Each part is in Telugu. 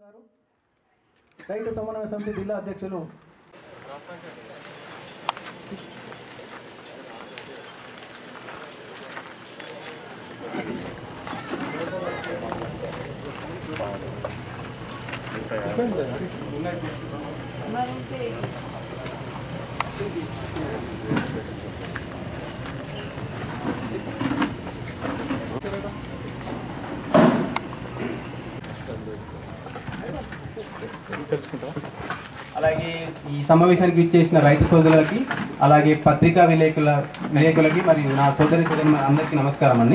గారు, రైతు సమన్వయ సమితి జిల్లా అధ్యక్షులు అలాగే ఈ సమావేశానికి ఇచ్చేసిన రైతు సోదరులకి అలాగే పత్రికా విలేకరులకి మరియు నా సోదరి అందరికీ నమస్కారం అండి.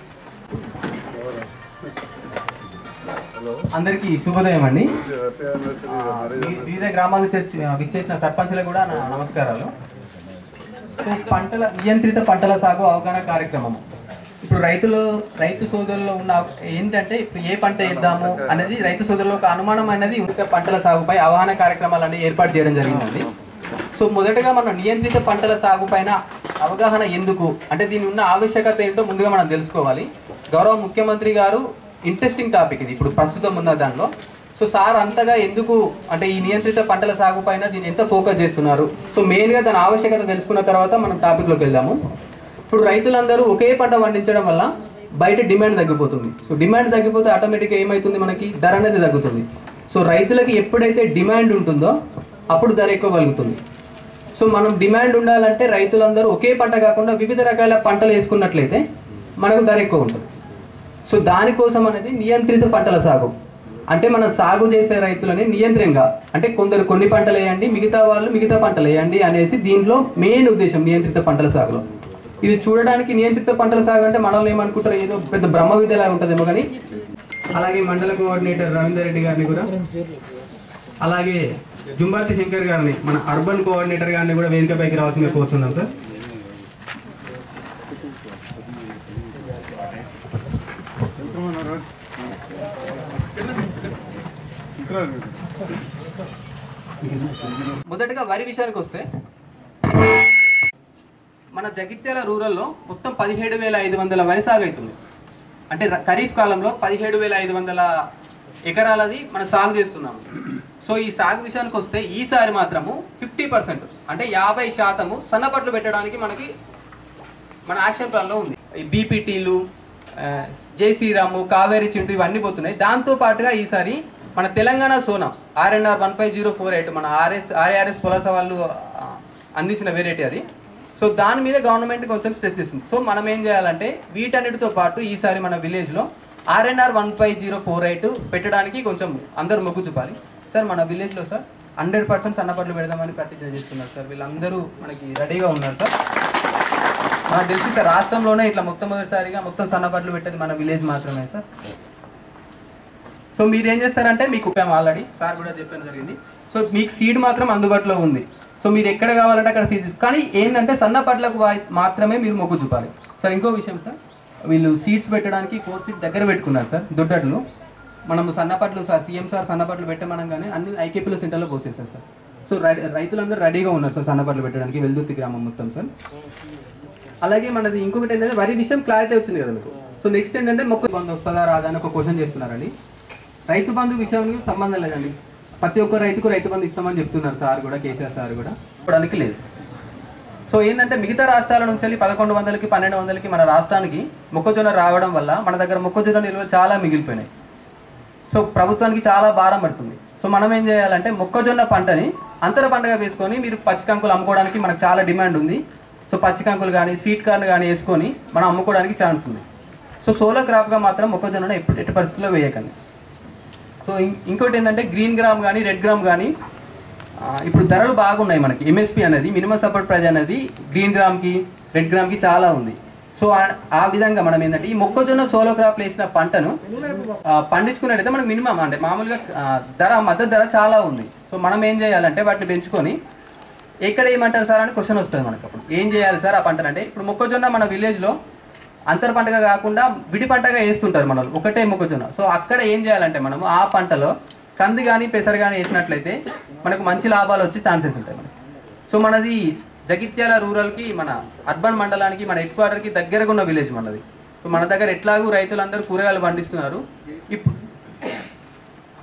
అందరికీ శుభోదయం అండి. వివిధ గ్రామాల నుంచి విచ్చేసిన సర్పంచులకు కూడా నా నమస్కారాలు. నియంత్రిత పంటల సాగు అవగాహన కార్యక్రమం. ఇప్పుడు రైతు సోదరుల్లో ఉన్న ఏంటంటే ఇప్పుడు ఏ పంట వేద్దాము అనేది రైతు సోదరులో ఒక అనుమానం అనేది పంటల సాగుపై అవగాహన కార్యక్రమాలు అనేవి ఏర్పాటు చేయడం జరిగిందండి. సో మొదటగా మనం నియంత్రిత పంటల సాగు పైన అవగాహన ఎందుకు అంటే దీని ఉన్న ఆవశ్యకత ఏంటో ముందుగా మనం తెలుసుకోవాలి. గౌరవ ముఖ్యమంత్రి గారు ఇంట్రెస్టింగ్ టాపిక్ ఇది ఇప్పుడు ప్రస్తుతం ఉన్న దానిలో. సో సార్ అంతగా ఎందుకు అంటే ఈ నియంత్రిత పంటల సాగు పైన దీన్ని ఎంత ఫోకస్ చేస్తున్నారు, సో మెయిన్గా దాని ఆవశ్యకత తెలుసుకున్న తర్వాత మనం టాపిక్లోకి వెళ్దాము. ఇప్పుడు రైతులందరూ ఒకే పంట పండించడం వల్ల బయట డిమాండ్ తగ్గిపోతుంది. సో డిమాండ్ తగ్గిపోతే ఆటోమేటిక్గా ఏమవుతుంది, మనకి ధర అనేది తగ్గుతుంది. సో రైతులకి ఎప్పుడైతే డిమాండ్ ఉంటుందో అప్పుడు ధర ఎక్కువ కలుగుతుంది. సో మనం డిమాండ్ ఉండాలంటే రైతులందరూ ఒకే పంట కాకుండా వివిధ రకాల పంటలు వేసుకున్నట్లయితే మనకు ధర ఎక్కువ ఉంటుంది. సో దానికోసం అనేది నియంత్రిత పంటల సాగు అంటే మనం సాగు చేసే రైతులని నియంత్రణగా అంటే కొందరు కొన్ని పంటలు వేయండి, మిగతా వాళ్ళు మిగతా పంటలు వేయండి అనేసి దీంట్లో మెయిన్ ఉద్దేశం నియంత్రిత పంటల సాగులో. ఇది చూడడానికి నియంత్రిత పంటల సాగు అంటే మనల్ని ఏమనుకుంటారు, ఏదో పెద్ద బ్రహ్మ విద్యలా ఉంటుందేమో కానీ. అలాగే మండల కోఆర్డినేటర్ రవీందర్ రెడ్డి గారిని కూడా, అలాగే జుంబార్తి శంకర్ గారిని మన అర్బన్ కోఆర్డినేటర్ గారిని కూడా వేదికపైకి రావాల్సిందిగా కోరుతున్నాం సార్. మొదటగా వరి విషయానికి వస్తే మన జగిత్యాల రూరల్లో మొత్తం 17,500 వరి సాగు అవుతుంది. అంటే ఖరీఫ్ కాలంలో 17,500 ఎకరాలది మనం సాగు చేస్తున్నాము. సో ఈ సాగు విషయానికి వస్తే ఈసారి మాత్రము 50% అంటే 50% సన్నపట్లు పెట్టడానికి మన యాక్షన్ ప్లాన్లో ఉంది. ఈ బీపీటీలు, జై శ్రీరాము, కావేరి చింటూ ఇవన్నీ పోతున్నాయి. దాంతోపాటుగా ఈసారి మన తెలంగాణ సోనా RNR 15048 మన ఆర్ఆర్ఎస్ పొలాస వాళ్ళు అందించిన వెరైటీ అది. సో దాని మీద గవర్నమెంట్ కొంచెం స్ట్రెస్ చేస్తుంది. సో మనం ఏం చేయాలంటే వీటన్నిటితో పాటు ఈసారి మన విలేజ్లో RNR 15048 పెట్టడానికి కొంచెం అందరూ మొగ్గు చూపాలి సార్. మన విలేజ్లో సార్ 100% సన్నపట్లు పెడదామని ప్రతిజ్ఞ చేస్తున్నారు సార్. వీళ్ళందరూ మనకి రెడీగా ఉన్నారు సార్. మనకు తెలిసి సార్ రాష్ట్రంలోనే ఇట్లా మొట్టమొదటిసారిగా మొత్తం సన్నపట్లు పెట్టేది మన విలేజ్ మాత్రమే సార్. సో మీరు ఏం చేస్తారంటే మీకు ఆల్రెడీ సార్ కూడా చెప్పడం జరిగింది. సో మీకు సీడ్ మాత్రం అందుబాటులో ఉంది. సో మీరు ఎక్కడ కావాలంటే అక్కడ సీడ్ కానీ ఏంటంటే సన్నపట్లకు మాత్రమే మీరు మొగ్గు చూపాలి సార్. ఇంకో విషయం సార్, వీళ్ళు సీడ్స్ పెట్టడానికి 4 సీట్ దగ్గర పెట్టుకున్నారు సార్ దొడ్డట్లు. మనము సన్నపట్లు సార్ సీఎం సార్ సన్నపట్లు పెట్టమనగానే అన్ని ఐకేపీలో సెంటర్లో పోసేస్తారు సార్. సో రైతులందరూ రెడీగా ఉన్నారు సార్ సన్నపట్లు పెట్టడానికి వెల్దుర్తి గ్రామం మొత్తం సార్. అలాగే మనది ఇంకొకటి ఏంటంటే వరి విషయం క్లారిటీ వచ్చింది కదా మీకు. సో నెక్స్ట్ ఏంటంటే మొక్క బంధు వస్తుందా రాదా అని ఒక క్వశ్చన్ చేస్తున్నారండి. రైతు బంధు విషయానికి సంబంధం లేదండి. ప్రతి ఒక్క రైతుకు రైతు బంధు ఇస్తామని చెప్తున్నారు సార్ కూడా, కేసీఆర్ సార్ కూడా. ఇప్పడానికి లేదు. సో ఏంటంటే మిగతా రాష్ట్రాల నుంచి వెళ్ళి 1100కి 1200కి మన రాష్ట్రానికి మొక్కజొన్న రావడం వల్ల మన దగ్గర మొక్కజొన్న నిల్వలు చాలా మిగిలిపోయినాయి. సో ప్రభుత్వానికి చాలా భారం పడుతుంది. సో మనం ఏం చేయాలంటే మొక్కజొన్న పంటని అంతర పంటగా వేసుకొని మీరు పచ్చికంకులు అమ్ముకోవడానికి మనకు చాలా డిమాండ్ ఉంది. సో పచ్చికంకులు కానీ స్వీట్ కార్న్ కానీ వేసుకొని మనం అమ్ముకోవడానికి ఛాన్స్ ఉంది. సో సోలో క్రాప్గా మాత్రం మొక్కజొన్నను ఎట్టి పరిస్థితుల్లో వేయకండి. సో ఇంకోటి ఏంటంటే గ్రీన్ గ్రామ్ కానీ రెడ్ గ్రామ్ కానీ ఇప్పుడు ధరలు బాగున్నాయి. మనకి MSP అనేది మినిమం సపోర్ట్ ప్రైజ్ అనేది గ్రీన్ గ్రామ్కి రెడ్ గ్రామ్కి చాలా ఉంది. సో ఆ విధంగా మనం ఏంటంటే ఈ మొక్కజొన్న సోలో క్రాప్ వేసిన పంటను పండించుకున్నట్టయితే మనకు మినిమం అంటే మామూలుగా మద్దతు ధర చాలా ఉంది. సో మనం ఏం చేయాలంటే వాటిని పెంచుకొని ఎక్కడ ఏమంటారు సార్ అని క్వశ్చన్ వస్తుంది మనకు. అప్పుడు ఏం చేయాలి సార్ ఆ పంటను అంటే ఇప్పుడు మొక్కజొన్న మన విలేజ్లో అంతర పంటగా కాకుండా విడి పంటగా వేస్తుంటారు మన ఒకటే మొక్కజొన్న. సో అక్కడ ఏం చేయాలంటే మనము ఆ పంటలో కంది కానీ పెసరు కానీ వేసినట్లయితే మనకు మంచి లాభాలు వచ్చే ఛాన్సెస్ ఉంటాయి మనకి. సో మనది జగిత్యాల రూరల్కి మన అర్బన్ మండలానికి మన హెడ్ క్వార్టర్కి దగ్గరగా ఉన్న విలేజ్ మనది. సో మన దగ్గర ఎట్లాగూ రైతులందరూ కూరగాయలు పండిస్తున్నారు.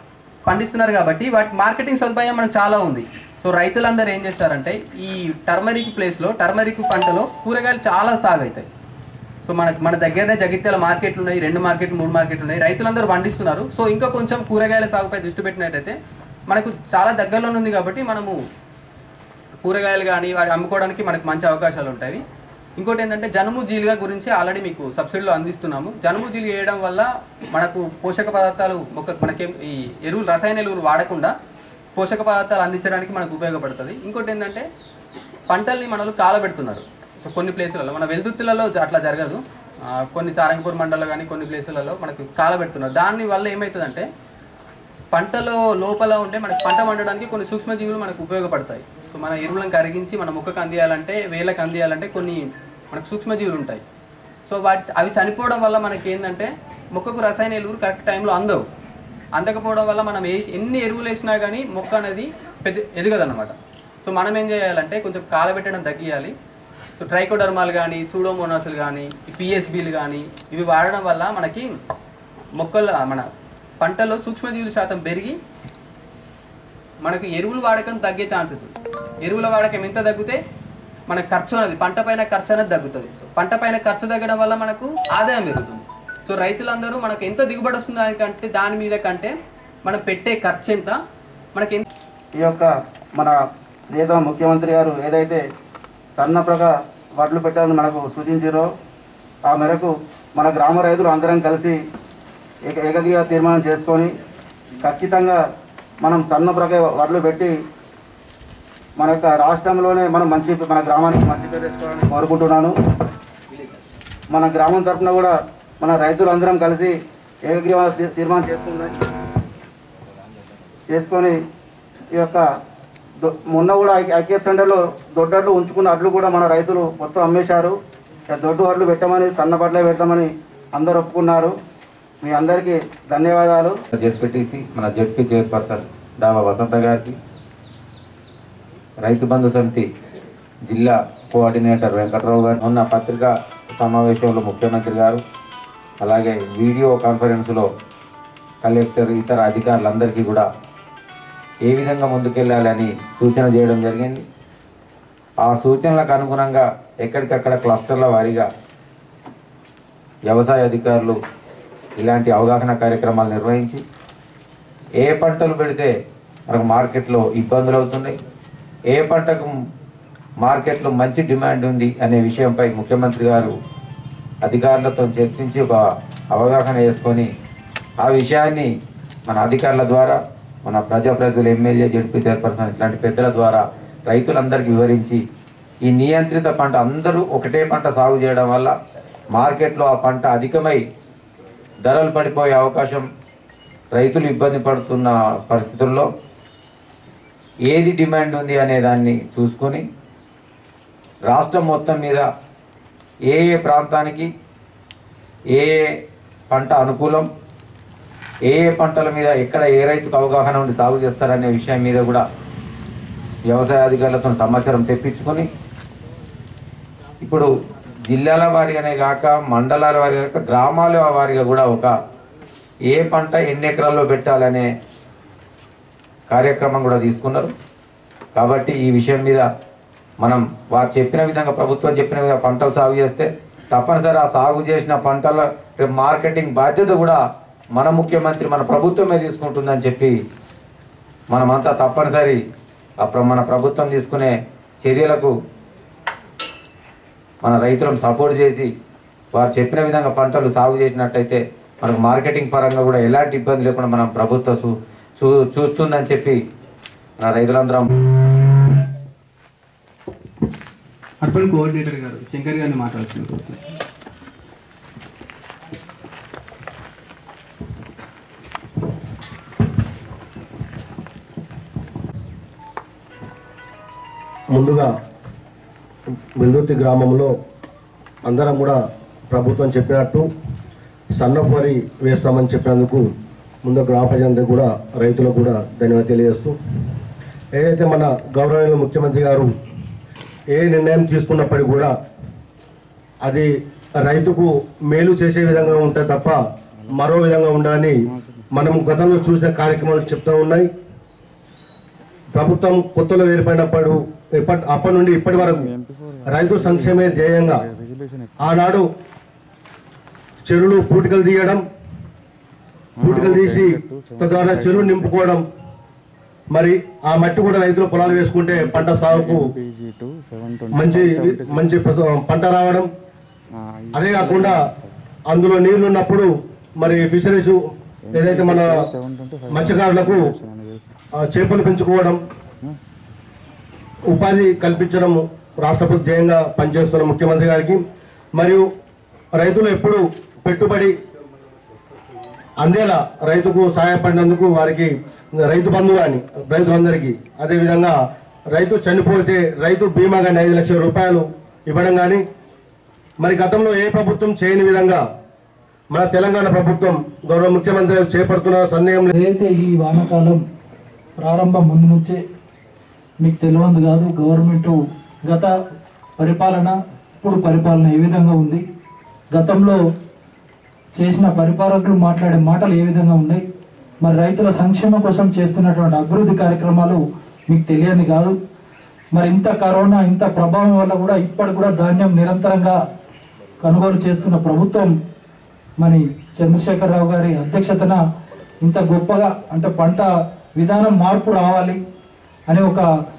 పండిస్తున్నారు కాబట్టి వాటి మార్కెటింగ్ సదుపాయం మనకు చాలా ఉంది. సో రైతులందరూ ఏం చేస్తారంటే ఈ టర్మరిక్ ప్లేస్లో టర్మరిక్ పంటలో కూరగాయలు చాలా సాగు అవుతాయి. సో మన దగ్గరనే జగిత్యాల మార్కెట్లు ఉన్నాయి, 2 మార్కెట్లు 3 మార్కెట్లు ఉన్నాయి, రైతులందరూ పండిస్తున్నారు. సో ఇంకా కొంచెం కూరగాయల సాగుపై దృష్టి పెట్టినట్టయితే మనకు చాలా దగ్గరలోనే ఉంది కాబట్టి మనము కూరగాయలు కానీ వాటి అమ్ముకోవడానికి మనకు మంచి అవకాశాలు ఉంటాయి. ఇంకోటి ఏంటంటే జనుము జీలుగా గురించి ఆల్రెడీ మీకు సబ్సిడీలో అందిస్తున్నాము. జనుము జీలుగా వేయడం వల్ల మనకు పోషక పదార్థాలు మనకి ఈ ఎరువులు రసాయన ఎరువులు వాడకుండా పోషక పదార్థాలు అందించడానికి మనకు ఉపయోగపడుతుంది. ఇంకోటి ఏంటంటే పంటల్ని మనలు కాలబెడుతున్నారు. సో కొన్ని ప్లేసులలో మన వెల్దుర్తిలలో అట్లా జరగదు, కొన్ని సారంగపూర్ మండలంలో కానీ కొన్ని ప్లేసులలో మనకు కాలబెడుతున్నారు. దానివల్ల ఏమవుతుందంటే పంటలో లోపల ఉంటే మనకు పంట వండడానికి కొన్ని సూక్ష్మజీవులు మనకు ఉపయోగపడతాయి. సో మన ఎరువులను కరిగించి మన మొక్కకు అందియాలంటే వేళ్ళకి అందియాలంటే కొన్ని మనకు సూక్ష్మజీవులు ఉంటాయి. సో అవి చనిపోవడం వల్ల మనకి ఏంటంటే మొక్కకు రసాయన ఎరువులు కరెక్ట్ టైంలో అందకపోవడం వల్ల మనం ఎన్ని ఎరువులు వేసినా కానీ మొక్క అనేది ఎదగదన్నమాట. సో మనం ఏం చేయాలంటే కొంచెం కాలబెట్టడం తగ్గియాలి. సో ట్రైకోడర్మాలు కానీ సూడోమోనాసులు కానీ పిఎస్బీలు కానీ ఇవి వాడడం వల్ల మనకి మన పంటలో సూక్ష్మజీవుల శాతం పెరిగి మనకు ఎరువుల వాడకం తగ్గే ఛాన్సెస్ ఉంది. ఎరువుల వాడకం ఎంత తగ్గితే మన ఖర్చు అనేది పంట పైన ఖర్చు అనేది తగ్గుతుంది. సో పంట పైన ఖర్చు తగ్గడం వల్ల మనకు ఆదాయం పెరుగుతుంది. సో రైతులందరూ మనకు ఎంత దిగుబడి వస్తుంది దానికంటే దాని మీద కంటే మనం పెట్టే ఖర్చు ఎంత మనకి ఈ యొక్క మన ప్రియతమ ముఖ్యమంత్రి గారు ఏదైతే సన్నప్రగ వడ్లు పెట్టాలని మనకు సూచించారో ఆ మేరకు మన గ్రామ రైతులు అందరం కలిసి ఏకగ్రీవ తీర్మానం చేసుకొని ఖచ్చితంగా మనం సన్నప్రగ వడ్లు పెట్టి మన యొక్క రాష్ట్రంలోనే మనం మన గ్రామానికి మంచి పేరు తెచ్చుకోవాలని కోరుకుంటున్నాను. మన గ్రామం తరఫున కూడా మన రైతులందరం కలిసి ఏకగ్రీవ తీర్మానం చేసుకొని ఈ యొక్క మొన్న కూడా ఐకేఎఫ్ సెంటర్లో దొడ్డడ్లు ఉంచుకున్న అడ్లు కూడా మన రైతులు మొత్తం అమ్మేశారు. దొడ్డు అడ్లు పెట్టమని సన్నపడ్లే పెట్టమని అందరు ఒప్పుకున్నారు. మీ అందరికీ ధన్యవాదాలు. జెడ్పీటీసీ మన జెడ్పీ చైర్పర్సన్ దావా వసంత గారికి, రైతు బంధు సమితి జిల్లా కోఆర్డినేటర్ వెంకట్రావు గారు, ఉన్న పత్రికా సమావేశంలో ముఖ్యమంత్రి గారు, అలాగే వీడియో కాన్ఫరెన్స్లో కలెక్టర్ ఇతర అధికారులందరికీ కూడా ఏ విధంగా ముందుకెళ్ళాలని సూచన చేయడం జరిగింది. ఆ సూచనలకు అనుగుణంగా ఎక్కడికక్కడ క్లస్టర్ల వారీగా వ్యవసాయ అధికారులు ఇలాంటి అవగాహన కార్యక్రమాలు నిర్వహించి ఏ పంటలు పెడితే మనకు మార్కెట్లో ఇబ్బందులు అవుతున్నాయి, ఏ పంటకు మార్కెట్లో మంచి డిమాండ్ ఉంది అనే విషయంపై ముఖ్యమంత్రి గారు అధికారులతో చర్చించి ఒక అవగాహన చేసుకొని ఆ విషయాన్ని మన అధికారుల ద్వారా మన ప్రజాప్రతినిధులు ఎమ్మెల్యే జెడ్పీ చైర్పర్సన్ ఇట్లాంటి పెద్దల ద్వారా రైతులందరికీ వివరించి ఈ నియంత్రిత పంట అందరూ ఒకటే పంట సాగు చేయడం వల్ల మార్కెట్లో ఆ పంట అధికమై ధరలు పడిపోయే అవకాశం, రైతులు ఇబ్బంది పడుతున్న పరిస్థితుల్లో ఏది డిమాండ్ ఉంది అనే దాన్ని చూసుకొని రాష్ట్రం మొత్తం మీద ఏ ఏ ప్రాంతానికి ఏ పంట అనుకూలం, ఏ పంటల మీద ఎక్కడ ఏ రైతుకు అవగాహన ఉండి సాగు చేస్తారనే విషయం మీద కూడా వ్యవసాయ అధికారులతో సమాచారం తెప్పించుకొని ఇప్పుడు జిల్లాల వారిగానే కాక మండలాల వారిగా కాక గ్రామాల వారిగా కూడా ఒక ఏ పంట ఎన్ని ఎకరాల్లో పెట్టాలనే కార్యక్రమం కూడా తీసుకున్నారు. కాబట్టి ఈ విషయం మీద మనం వారు చెప్పిన విధంగా ప్రభుత్వం చెప్పిన విధంగా పంటలు సాగు చేస్తే తప్పనిసరి ఆ సాగు చేసిన పంటల మార్కెటింగ్ బాధ్యత కూడా మన ముఖ్యమంత్రి మన ప్రభుత్వమే తీసుకుంటుందని చెప్పి మనమంతా తప్పనిసరి మన ప్రభుత్వం తీసుకునే చర్యలకు మన రైతులను సపోర్ట్ చేసి వారు చెప్పిన విధంగా పంటలు సాగు చేసినట్టయితే మనకు మార్కెటింగ్ పరంగా కూడా ఎలాంటి ఇబ్బంది లేకుండా మనం ప్రభుత్వం చూస్తుందని చెప్పి మన రైతులందరం. అర్బన్ కోఆర్డినేటర్ గారు శంకర్ గారిని మాట్లాడుతున్నారు. ముందుగా వెల్దుర్తి గ్రామంలో అందరం కూడా ప్రభుత్వం చెప్పినట్టు సన్నపు వరి వేస్తామని చెప్పినందుకు ముందు గ్రామ ప్రజలందరూ కూడా రైతులకు కూడా ధన్యవాదాలు తెలియజేస్తూ, ఏదైతే మన గౌరవనీయ ముఖ్యమంత్రి గారు ఏ నిర్ణయం తీసుకున్నప్పటికీ కూడా అది రైతుకు మేలు చేసే విధంగా ఉంటుంది తప్ప మరో విధంగా ఉండాలని మనం గతంలో చూసిన కార్యక్రమాలు చెప్తూ ఉన్నాయి. ప్రభుత్వం కొత్తలో ఏర్పడినప్పుడు అప్పటి నుండి ఇప్పటి వరకు రైతు సంక్షేమే ధ్యేయంగా ఆనాడు చెరువులు పూటికలు తీసి తద్వారా చెరువు నింపుకోవడం, మరి ఆ మట్టి కూడా రైతులు పొలాలు వేసుకుంటే పంట సాగుకు మంచి పంట రావడం, అదే కాకుండా అందులో నీళ్లు ఉన్నప్పుడు మరి ఫిషరీస్ ఏదైతే మన మత్స్యకారులకు చేపలు పెంచుకోవడం, ఉపాధి కల్పించడం రాష్ట్రపతి ధ్యేయంగా పనిచేస్తున్న ముఖ్యమంత్రి గారికి, మరియు రైతులు ఎప్పుడు పెట్టుబడి అందేలా రైతుకు సహాయపడినందుకు వారికి రైతు బంధు కానీ రైతులందరికీ, అదేవిధంగా రైతు చనిపోతే రైతు బీమా కానీ 5 లక్షల రూపాయలు ఇవ్వడం కానీ మరి గతంలో ఏ ప్రభుత్వం చేయని విధంగా మన తెలంగాణ ప్రభుత్వం గౌరవ ముఖ్యమంత్రి చేపడుతున్న సందేహం. ఏదైతే ఈ వానాకాలం ప్రారంభం ముందు నుంచే మీకు తెలియదు కాదు, గవర్నమెంట్ గత పరిపాలన ఇప్పుడు పరిపాలన ఏ విధంగా ఉంది, గతంలో చేసిన పరిపాలకులు మాట్లాడే మాటలు ఏ విధంగా ఉన్నాయి, మరి రైతుల సంక్షేమం కోసం చేస్తున్నటువంటి అభివృద్ధి కార్యక్రమాలు మీకు తెలియదు కాదు. మరి ఇంత కరోనా ఇంత ప్రభావం వల్ల కూడా ఇప్పటికి కూడా ధాన్యం నిరంతరంగా కొనుగోలు చేస్తున్న ప్రభుత్వం మరి చంద్రశేఖరరావు గారి అధ్యక్షతన ఇంత గొప్పగా అంటే పంట విధానం మార్పు రావాలి అని ఒక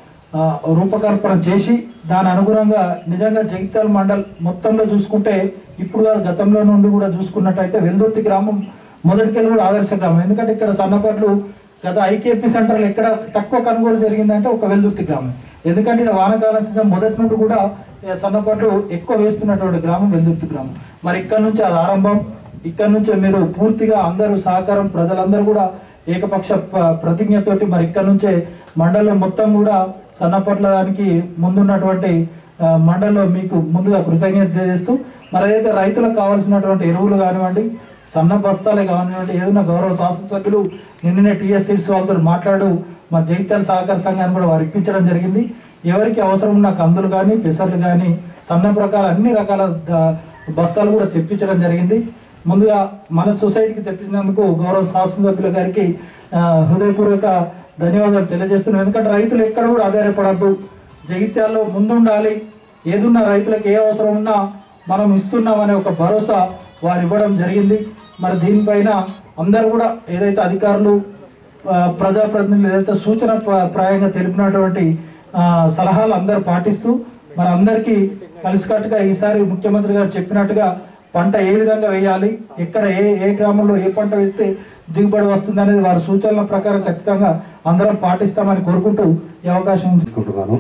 రూపకల్పన చేసి దాని అనుగుణంగా నిజంగా జగిత్యాల మండల్ మొత్తంలో చూసుకుంటే ఇప్పుడు గతంలో నుండి కూడా చూసుకున్నట్టయితే వెల్దుర్తి గ్రామం మొదటికెళ్ళి కూడా ఆదర్శ గ్రామం. ఎందుకంటే ఇక్కడ సన్నపట్లు గత ఐకేపీ సెంటర్లు ఎక్కడ తక్కువ కొనుగోలు జరిగిందంటే ఒక వెల్దుర్తి గ్రామం. ఎందుకంటే ఇక్కడ వానాకాలం సీజన్ మొదటి నుండి కూడా సన్నపట్లు ఎక్కువ వేస్తున్నటువంటి గ్రామం వెల్దుర్తి గ్రామం. మరి ఇక్కడ నుంచి అది ఆరంభం, ఇక్కడ నుంచే మీరు పూర్తిగా అందరూ సహకారం ప్రజలందరూ కూడా ఏకపక్ష ప్రతిజ్ఞతోటి మరి ఇక్కడ నుంచే మండలం మొత్తం కూడా సన్నపట్ల దానికి ముందున్నటువంటి మండలంలో మీకు ముందుగా కృతజ్ఞత తెలియజేస్తూ మరి అయితే రైతులకు కావాల్సినటువంటి ఎరువులు కానివ్వండి, సన్న బస్తాలే కానివ్వండి, ఏదైనా గౌరవ శాసనసభ్యులు నిన్ననే టీఎస్సీస్ వాళ్ళతో మాట్లాడు మా జగిత్యాల సహకార సంఘాన్ని కూడా వారు ఇప్పించడం జరిగింది. ఎవరికి అవసరం ఉన్న కందులు కానీ పెసర్లు కానీ సన్న ప్రకారం అన్ని రకాల బస్తాలు కూడా తెప్పించడం జరిగింది. ముందుగా మన సొసైటీకి తెప్పించినందుకు గౌరవ శాసనసభ్యుల గారికి హృదయపూర్వక ధన్యవాదాలు తెలియజేస్తున్నాం. ఎందుకంటే రైతులు ఎక్కడ కూడా ఆధారపడద్దు, జగిత్యాల్లో ముందుండాలి, ఏదున్నా రైతులకు ఏ అవసరం ఉన్నా మనం ఇస్తున్నామనే ఒక భరోసా వారు ఇవ్వడం జరిగింది. మరి దీనిపైన అందరూ కూడా ఏదైతే అధికారులు ప్రజాప్రతినిధులు ఏదైతే సూచన ప్రాయంగా తెలిపినటువంటి సలహాలు అందరూ పాటిస్తూ మరి అందరికీ కలిసికట్టుగా ఈసారి ముఖ్యమంత్రి గారు చెప్పినట్టుగా పంట ఏ విధంగా వేయాలి, ఎక్కడ ఏ గ్రామంలో ఏ పంట వేస్తే దిగుబడి వస్తుంది అనేది వారి సూచనల ప్రకారం ఖచ్చితంగా అందరం పాటిస్తామని కోరుకుంటూ ఈ అవకాశం తీసుకుంటున్నాను.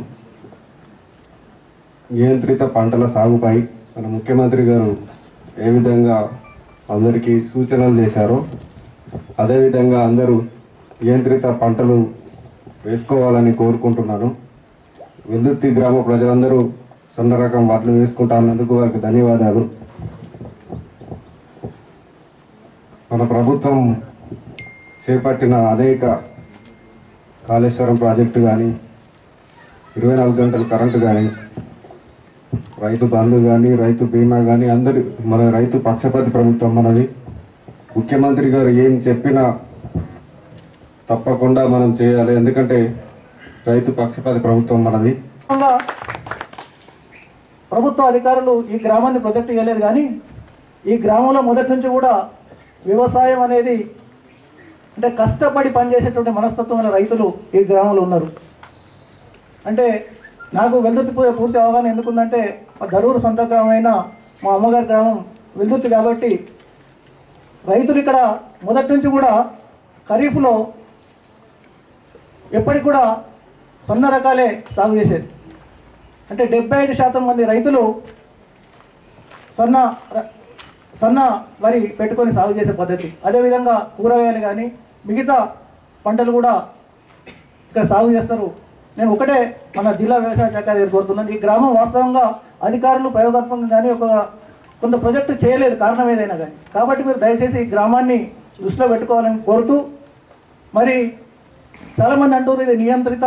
నియంత్రిత పంటల సాగుపై మన ముఖ్యమంత్రి గారు ఏ విధంగా అందరికీ సూచనలు చేశారో అదేవిధంగా అందరూ నియంత్రిత పంటలు వేసుకోవాలని కోరుకుంటున్నాను. వెల్దుర్తి గ్రామ ప్రజలందరూ సన్న రకం వడ్లు వేసుకుంటున్నందుకు వారికి ధన్యవాదాలు. మన ప్రభుత్వం చేపట్టిన అనేక కాళేశ్వరం ప్రాజెక్టు కానీ 24 గంటల కరెంటు కానీ రైతు బంధు కానీ రైతు బీమా కానీ అందరి మన రైతు పక్షపాతి ప్రభుత్వం మనది. ముఖ్యమంత్రి గారు ఏం చెప్పినా తప్పకుండా మనం చేయాలి, ఎందుకంటే రైతు పక్షపాతి ప్రభుత్వం మనది. ప్రభుత్వ అధికారులు ఈ గ్రామాన్ని ప్రొజెక్ట్ చేయలేదు, కానీ ఈ గ్రామంలో మొదటి నుంచి కూడా వ్యవసాయం అనేది అంటే కష్టపడి పనిచేసేటువంటి మనస్తత్వమైన రైతులు ఈ గ్రామంలో ఉన్నారు. అంటే నాకు వెల్దుర్తి పూర్తి అవగాహన ఎందుకుందంటే మా దరూరు సొంత గ్రామమైన మా అమ్మగారి గ్రామం వెల్దుర్తి కాబట్టి రైతులు ఇక్కడ మొదటి నుంచి కూడా ఖరీఫ్లో ఎప్పటికి కూడా సన్న రకాలే సాగు చేసేది. అంటే 75% మంది రైతులు సన్న వరి పెట్టుకొని సాగు చేసే పద్ధతి. అదేవిధంగా కూరగాయలు కానీ మిగతా పంటలు కూడా ఇక్కడ సాగు చేస్తారు. నేను ఒకటే మన జిల్లా వ్యవసాయ శాఖ దగ్గర కోరుతున్నాను, ఈ గ్రామం వాస్తవంగా అధికారులు ప్రయోగాత్మకంగా కానీ కొంత ప్రాజెక్టు చేయలేదు, కారణం ఏదైనా కానీ. కాబట్టి మీరు దయచేసి ఈ గ్రామాన్ని దృష్టిలో పెట్టుకోవాలని కోరుతూ, మరి చాలామంది అంటారు ఇది నియంత్రిత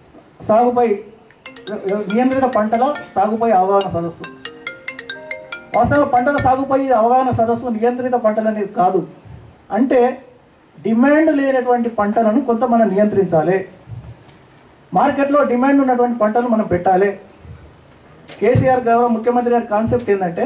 పంటల సాగుపై అవగాహన సదస్సు. వాస్తవంగా పంటల సాగుపై అవగాహన సదస్సు నియంత్రిత పంటలు అనేది కాదు. అంటే డిమాండ్ లేనటువంటి పంటలను కొంత మనం నియంత్రించాలి, మార్కెట్లో డిమాండ్ ఉన్నటువంటి పంటలు మనం పెట్టాలి. కేసీఆర్ గౌరవ ముఖ్యమంత్రి గారి కాన్సెప్ట్ ఏంటంటే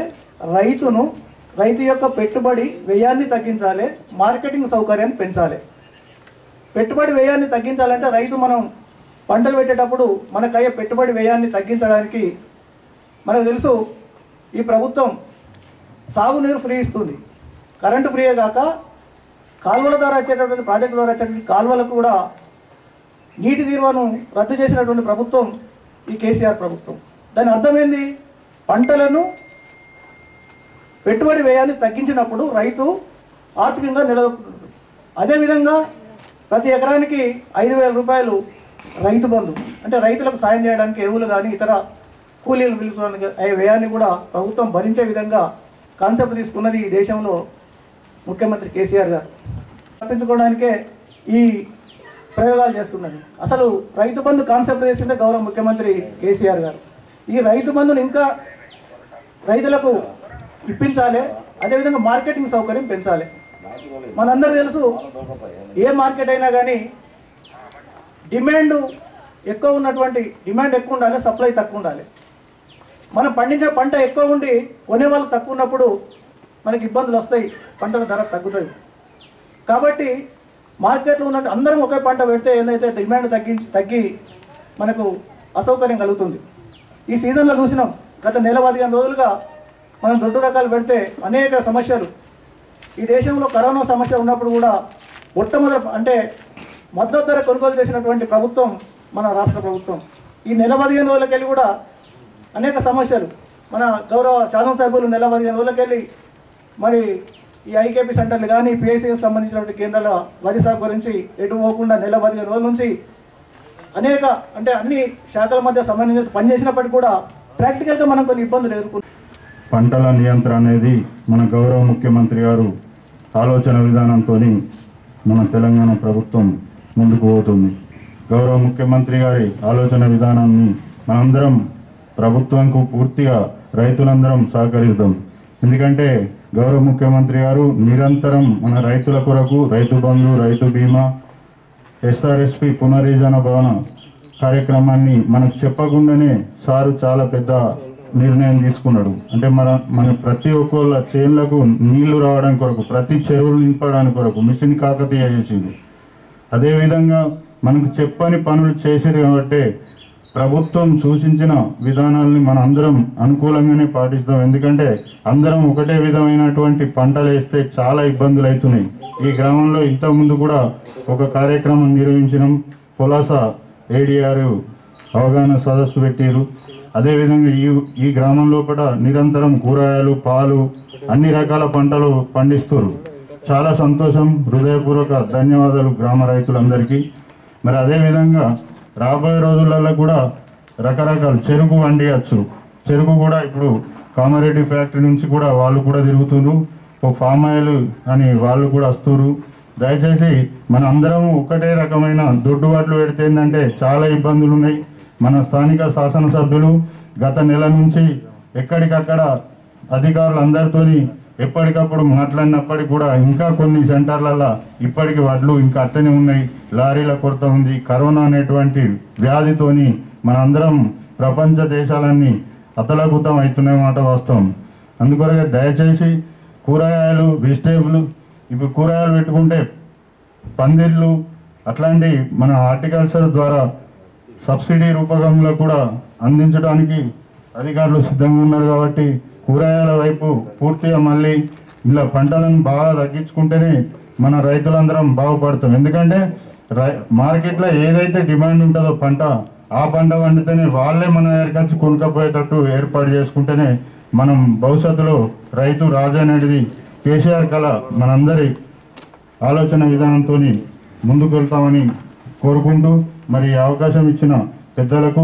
రైతు యొక్క పెట్టుబడి వ్యయాన్ని తగ్గించాలి, మార్కెటింగ్ సౌకర్యాన్ని పెంచాలి. పెట్టుబడి వ్యయాన్ని తగ్గించాలంటే రైతు మనం పంటలు పెట్టేటప్పుడు మనకు అయ్యే పెట్టుబడి వ్యయాన్ని తగ్గించడానికి మనకు తెలుసు ఈ ప్రభుత్వం సాగునీరు ఫ్రీ ఇస్తుంది. కరెంటు ఫ్రీయే కాక కాలువల ద్వారా వచ్చేటటువంటి ప్రాజెక్టు ద్వారా వచ్చేటువంటి కాలువలకు కూడా నీటి తీరువను రద్దు చేసినటువంటి ప్రభుత్వం ఈ కేసీఆర్ ప్రభుత్వం. దాని అర్థం ఏంది? పంటలను పెట్టుబడి వ్యయాన్ని తగ్గించినప్పుడు రైతు ఆర్థికంగా నిలదొక్కుంటుంది. అదేవిధంగా ప్రతి ఎకరానికి 5,000 రూపాయలు రైతు బంధు, అంటే రైతులకు సాయం చేయడానికి ఎరువులు కానీ ఇతర కూలీలు పిలుచుకోవడానికి అయ్యే వ్యయాన్ని కూడా ప్రభుత్వం భరించే విధంగా కాన్సెప్ట్ తీసుకున్నది ఈ దేశంలో ముఖ్యమంత్రి కేసీఆర్ గారు. తప్పించుకోవడానికే ఈ ప్రయోగాలు చేస్తున్నది. అసలు రైతు బంధు కాన్సెప్ట్ చేసిందే గౌరవ ముఖ్యమంత్రి కేసీఆర్ గారు. ఈ రైతు బంధును ఇంకా రైతులకు ఇప్పించాలి, అదేవిధంగా మార్కెటింగ్ సౌకర్యం పెంచాలి. మనందరికీ తెలుసు ఏ మార్కెట్ అయినా కానీ డిమాండ్ ఎక్కువ ఉండాలి, సప్లై తక్కువ ఉండాలి. మనం పండించే పంట ఎక్కువ ఉండి కొనేవాళ్ళు తక్కువ ఉన్నప్పుడు మనకి ఇబ్బందులు వస్తాయి, పంటల ధర తగ్గుతుంది. కాబట్టి మార్కెట్లో ఉన్నట్టు అందరం ఒకే పంట పెడితే ఏదైతే డిమాండ్ తగ్గి మనకు అసౌకర్యం కలుగుతుంది. ఈ సీజన్లో చూసినాం, గత నెల 15 రోజులుగా మనం దొడ్డు రకాలు పెడితే అనేక సమస్యలు. ఈ దేశంలో కరోనా సమస్య ఉన్నప్పుడు కూడా మొట్టమొదటి అంటే మద్దతు ధర కొనుగోలు చేసినటువంటి ప్రభుత్వం మన రాష్ట్ర ప్రభుత్వం. ఈ నెల 15 రోజులకెళ్ళి కూడా అనేక సమస్యలు. మన గౌరవ శాసనసభ్యులు నెల 15 రోజులకెళ్ళి మరి ఈ ఐకేపీ సెంటర్లు కానీ పిఐసికి సంబంధించినటువంటి కేంద్రాల వరి సాగు గురించి ఎటు పోకుండా నెల 15 రోజుల నుంచి అనేక అంటే అన్ని శాఖల మధ్య సమన్వయం చేసి పనిచేసినప్పటికీ కూడా ప్రాక్టికల్గా మనం కొన్ని ఇబ్బందులు ఎదుర్కొంటాం. పంటల నియంత్రణ అనేది మన గౌరవ ముఖ్యమంత్రి గారు ఆలోచన విధానంతో మన తెలంగాణ ప్రభుత్వం ముందుకు పోతుంది. గౌరవ ముఖ్యమంత్రి గారి ఆలోచన విధానాన్ని మనందరం ప్రభుత్వంకు పూర్తిగా రైతులందరం సహకరిద్దాం. ఎందుకంటే గౌరవ ముఖ్యమంత్రి గారు నిరంతరం మన రైతుల కొరకు రైతు బంధు, రైతు బీమా, ఎస్ఆర్ఎస్పి పునరుజ్జీవన భవన కార్యక్రమాన్ని మనకు చెప్పకుండానే సారు చాలా పెద్ద నిర్ణయం తీసుకున్నాడు. అంటే మన ప్రతి ఒక్కళ్ళ చేనులకు నీళ్లు రావడం కొరకు, ప్రతి చెరువులు నింపడానికి కొరకు మిషన్ కాకతీయ చేసింది. అదేవిధంగా మనకు చెప్పని పనులు చేసారు కాబట్టి ప్రభుత్వం సూచించిన విధానాలని మన అందరం అనుకూలంగానే పాటిస్తాం. ఎందుకంటే అందరం ఒకటే విధమైనటువంటి పంటలు వేస్తే చాలా ఇబ్బందులు అవుతున్నాయి. ఈ గ్రామంలో ఇంతకుముందు కూడా ఒక కార్యక్రమం నిర్వహించినాం. పొలాస ఏడీఆర్ అవగాహన సదస్సు పెట్టారు. అదేవిధంగా ఈ గ్రామంలో కూడా నిరంతరం కూరగాయలు, పాలు, అన్ని రకాల పంటలు పండిస్తారు. చాలా సంతోషం, హృదయపూర్వక ధన్యవాదాలు గ్రామ రైతులందరికీ. మరి అదేవిధంగా రాబోయే రోజులలో కూడా రకరకాల చెరుకు వండియచ్చు. చెరుకు కూడా ఇప్పుడు కామారెడ్డి ఫ్యాక్టరీ నుంచి కూడా వాళ్ళు కూడా తిరుగుతున్నారు. ఒక ఫామ్ ఆయిల్ అని వాళ్ళు కూడా వస్తున్నారు. దయచేసి మన అందరం ఒకటే రకమైన దొడ్డుబాట్లు పెడితే ఏంటంటే చాలా ఇబ్బందులు ఉన్నాయి. మన స్థానిక శాసనసభ్యులు గత నెల నుంచి ఎక్కడికక్కడ అధికారులందరితో ఎప్పటికప్పుడు మాట్లాడినప్పటికీ కూడా ఇంకా కొన్ని సెంటర్లలో ఇప్పటికి వడ్లు ఇంకా అట్టనే ఉన్నాయి. లారీల కొరత ఉంది. కరోనా అనేటువంటి వ్యాధితోని మనందరం ప్రపంచ దేశాలన్నీ అతలకుతం అవుతున్నాయన్నమాట వాస్తవం. అందుకొరకే దయచేసి కూరగాయలు, వెజిటేబుల్, ఇప్పుడు కూరగాయలు పెట్టుకుంటే పందిర్లు అట్లాంటి మన హార్టికల్చర్ ద్వారా సబ్సిడీ రూపకంలో కూడా అందించడానికి అధికారులు సిద్ధంగా ఉన్నారు. కాబట్టి కూరగాయల వైపు పూర్తిగా మళ్ళీ ఇలా పంటలను బాగా తగ్గించుకుంటేనే మన రైతులందరం బాగుపడతాం. ఎందుకంటే మార్కెట్లో ఏదైతే డిమాండ్ ఉంటుందో పంట, ఆ పంట వండితేనే వాళ్ళే మన దగ్గరికి వచ్చి కొనుక్కపోయేటట్టు ఏర్పాటు చేసుకుంటేనే మనం భవిష్యత్తులో రైతు రాజు అనేది కేసీఆర్ కళ మనందరి ఆలోచన విధానంతో ముందుకు వెళ్తామని కోరుకుంటూ మరి అవకాశం ఇచ్చిన పెద్దలకు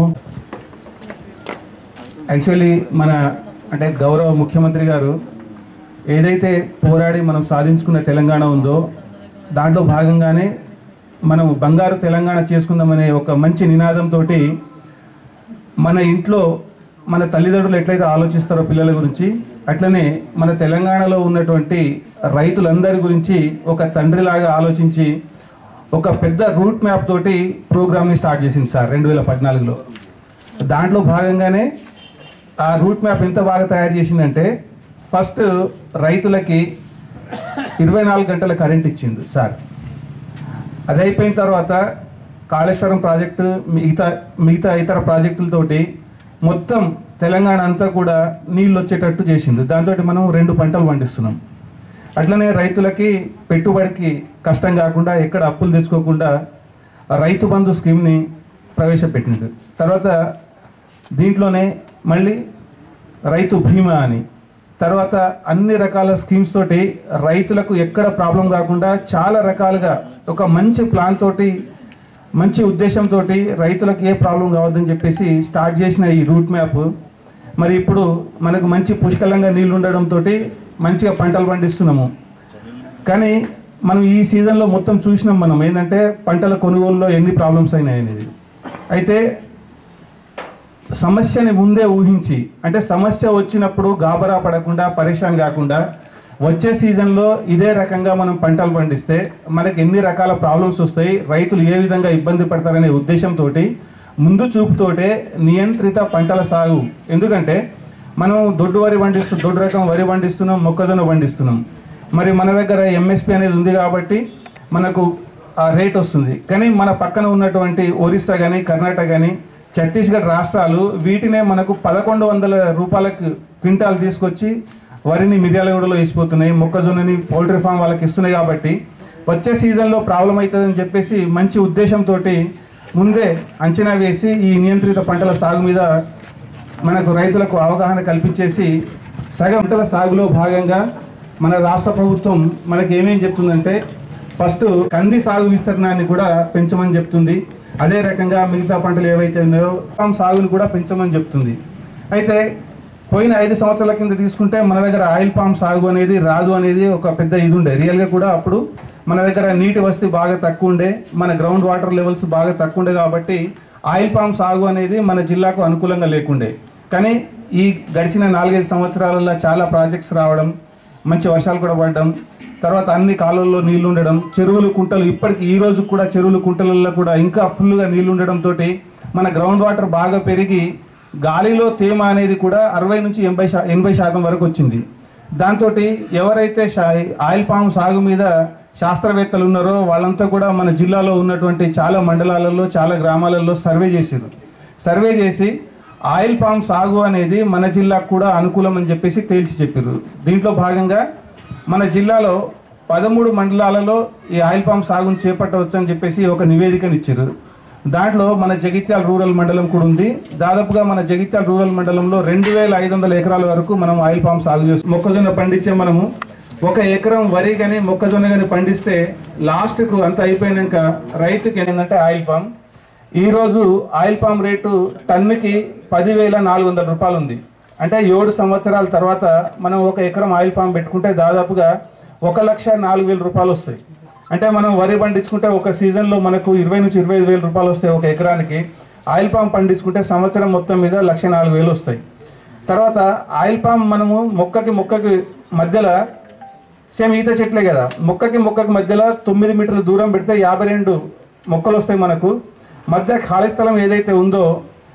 యాక్చువల్లీ అంటే గౌరవ ముఖ్యమంత్రి గారు ఏదైతే పోరాడి మనం సాధించుకున్న తెలంగాణ ఉందో దాంట్లో భాగంగానే మనం బంగారు తెలంగాణ చేసుకుందామనే ఒక మంచి నినాదంతో మన ఇంట్లో మన తల్లిదండ్రులు ఎట్లయితే ఆలోచిస్తారో పిల్లల గురించి అట్లనే మన తెలంగాణలో ఉన్నటువంటి రైతులందరి గురించి ఒక తండ్రిలాగా ఆలోచించి ఒక పెద్ద రూట్ మ్యాప్ తోటి ప్రోగ్రామ్ని స్టార్ట్ చేసింది సార్ 2014లో. దాంట్లో భాగంగానే ఆ రూట్ మ్యాప్ ఎంత బాగా తయారు చేసిందంటే ఫస్ట్ రైతులకి 24 గంటల కరెంట్ ఇచ్చిండు సార్. అది అయిపోయిన తర్వాత కాళేశ్వరం ప్రాజెక్టు మిగతా ఇతర ప్రాజెక్టులతోటి మొత్తం తెలంగాణ అంతా కూడా నీళ్ళు వచ్చేటట్టు చేసిండు. దాంతో మనం 2 పంటలు పండిస్తున్నాం. అట్లనే రైతులకి పెట్టుబడికి కష్టం కాకుండా ఎక్కడ అప్పులు తెచ్చుకోకుండా రైతు బంధు స్కీమ్ని ప్రవేశపెట్టిండు. తర్వాత దీంట్లోనే మళ్ళీ రైతు బీమా అని, తర్వాత అన్ని రకాల స్కీమ్స్ తోటి రైతులకు ఎక్కడ ప్రాబ్లం కాకుండా చాలా రకాలుగా ఒక మంచి ప్లాన్ తోటి మంచి ఉద్దేశంతో రైతులకు ఏ ప్రాబ్లం కావద్దని చెప్పేసి స్టార్ట్ చేసిన ఈ రూట్ మ్యాప్ మరి ఇప్పుడు మనకు మంచి పుష్కలంగా నీళ్ళు ఉండడంతో మంచిగా పంటలు పండిస్తున్నాము. కానీ మనం ఈ సీజన్లో మొత్తం చూసినాం మనం ఏంటంటే పంటల కొనుగోలులో ఎన్ని ప్రాబ్లమ్స్ అయినాయి అనేది. అయితే సమస్యని ముందే ఊహించి అంటే సమస్య వచ్చినప్పుడు గాబరా పడకుండా పరేషాన్ కాకుండా వచ్చే సీజన్లో ఇదే రకంగా మనం పంటలు పండిస్తే మనకి ఎన్ని రకాల ప్రాబ్లమ్స్ వస్తాయి, రైతులు ఏ విధంగా ఇబ్బంది పడతారనే ఉద్దేశంతో ముందు చూపుతోటే నియంత్రిత పంటల సాగు. ఎందుకంటే మనం దొడ్డు రకం వరి పండిస్తున్నాం, మొక్కజొన్న పండిస్తున్నాం. మరి మన దగ్గర ఎంఎస్పి అనేది ఉంది కాబట్టి మనకు ఆ రేట్ వస్తుంది. కానీ మన పక్కన ఉన్నటువంటి ఒరిస్సా కానీ కర్ణాటక కానీ ఛత్తీస్గఢ్ రాష్ట్రాలు వీటినే మనకు 1100 రూపాయలకు క్వింటాల్ తీసుకొచ్చి వరిని మిర్యాలగూడలో వేసిపోతున్నాయి, మొక్కజొన్నని పౌల్ట్రీ ఫామ్ వాళ్ళకి ఇస్తున్నాయి. కాబట్టి వచ్చే సీజన్లో ప్రాబ్లం అవుతుందని చెప్పేసి మంచి ఉద్దేశంతో ముందే అంచనా వేసి ఈ నియంత్రిత పంటల సాగు మీద మనకు రైతులకు అవగాహన కల్పించేసి సగం పంటల సాగులో భాగంగా మన రాష్ట్ర ప్రభుత్వం మనకి ఏమేం చెప్తుందంటే ఫస్ట్ కంది సాగు విస్తీర్ణాన్ని కూడా పెంచమని చెప్తుంది. అదే రకంగా మిగతా పంటలు ఏవైతే ఉన్నాయో పామ్ సాగుని కూడా పెంచమని చెప్తుంది. అయితే పోయిన 5 సంవత్సరాల కింద తీసుకుంటే మన దగ్గర ఆయిల్ పామ్ సాగు అనేది రాదు అనేది ఒక పెద్ద ఇది ఉండే. రియల్గా కూడా అప్పుడు మన దగ్గర నీటి వసతి బాగా తక్కువ ఉండే, మన గ్రౌండ్ వాటర్ లెవెల్స్ బాగా తక్కువ ఉండే కాబట్టి ఆయిల్ పామ్ సాగు అనేది మన జిల్లాకు అనుకూలంగా లేకుండే. కానీ ఈ గడిచిన 4-5 సంవత్సరాలలో చాలా ప్రాజెక్ట్స్ రావడం, మంచి వర్షాలు కూడా పడడం, తర్వాత అన్ని కాలువల్లో నీళ్లు ఉండడం, చెరువులు కుంటలు ఇప్పటికి ఈ రోజు కూడా చెరువులు కుంటలలో కూడా ఇంకా ఫుల్గా నీళ్లు ఉండడంతో మన గ్రౌండ్ వాటర్ బాగా పెరిగి గాలిలో తేమ అనేది కూడా 60 నుంచి 80% వరకు వచ్చింది. దాంతో ఎవరైతే ఆయిల్ పామ్ సాగు మీద శాస్త్రవేత్తలు ఉన్నారో వాళ్ళంతా కూడా మన జిల్లాలో ఉన్నటువంటి చాలా మండలాలలో చాలా గ్రామాలలో సర్వే చేసి ఆయిల్ పామ్ సాగు అనేది మన జిల్లాకు కూడా అనుకూలం అని చెప్పేసి తేల్చి చెప్పారు. దీంట్లో భాగంగా మన జిల్లాలో 13 మండలాలలో ఈ ఆయిల్ పామ్ సాగును చేపట్టవచ్చు అని చెప్పేసి ఒక నివేదికను ఇచ్చారు. దాంట్లో మన జగిత్యాల రూరల్ మండలం కూడా ఉంది. దాదాపుగా మన జగిత్యాల రూరల్ మండలంలో 2500 ఎకరాల వరకు మనం ఆయిల్ పామ్ సాగు చేస్తాం. మొక్కజొన్న పండించే మనము 1 ఎకరం వరి కానీ మొక్కజొన్న కానీ పండిస్తే లాస్ట్కు అంతా అయిపోయినాక రైతుకి ఏంటంటే ఆయిల్ పామ్ ఈరోజు ఆయిల్ పామ్ రేటు టన్నుకి 10,400 రూపాయలు ఉంది. అంటే 7 సంవత్సరాల తర్వాత మనం 1 ఎకరం ఆయిల్ పామ్ పెట్టుకుంటే దాదాపుగా 1,04,000 రూపాయలు వస్తాయి. అంటే మనం వరి పండించుకుంటే ఒక సీజన్లో మనకు 20 నుంచి 25,000 రూపాయలు వస్తాయి 1 ఎకరానికి. ఆయిల్ పామ్ పండించుకుంటే సంవత్సరం మొత్తం మీద 1,04,000 వస్తాయి. తర్వాత ఆయిల్ పామ్ మనము మొక్కకి మధ్యలో సేమ్ ఈత చెట్లే కదా, మొక్కకి మధ్యలో 9 మీటర్ల దూరం పెడితే 52 మొక్కలు వస్తాయి. మనకు మధ్య ఖాళీ స్థలం ఏదైతే ఉందో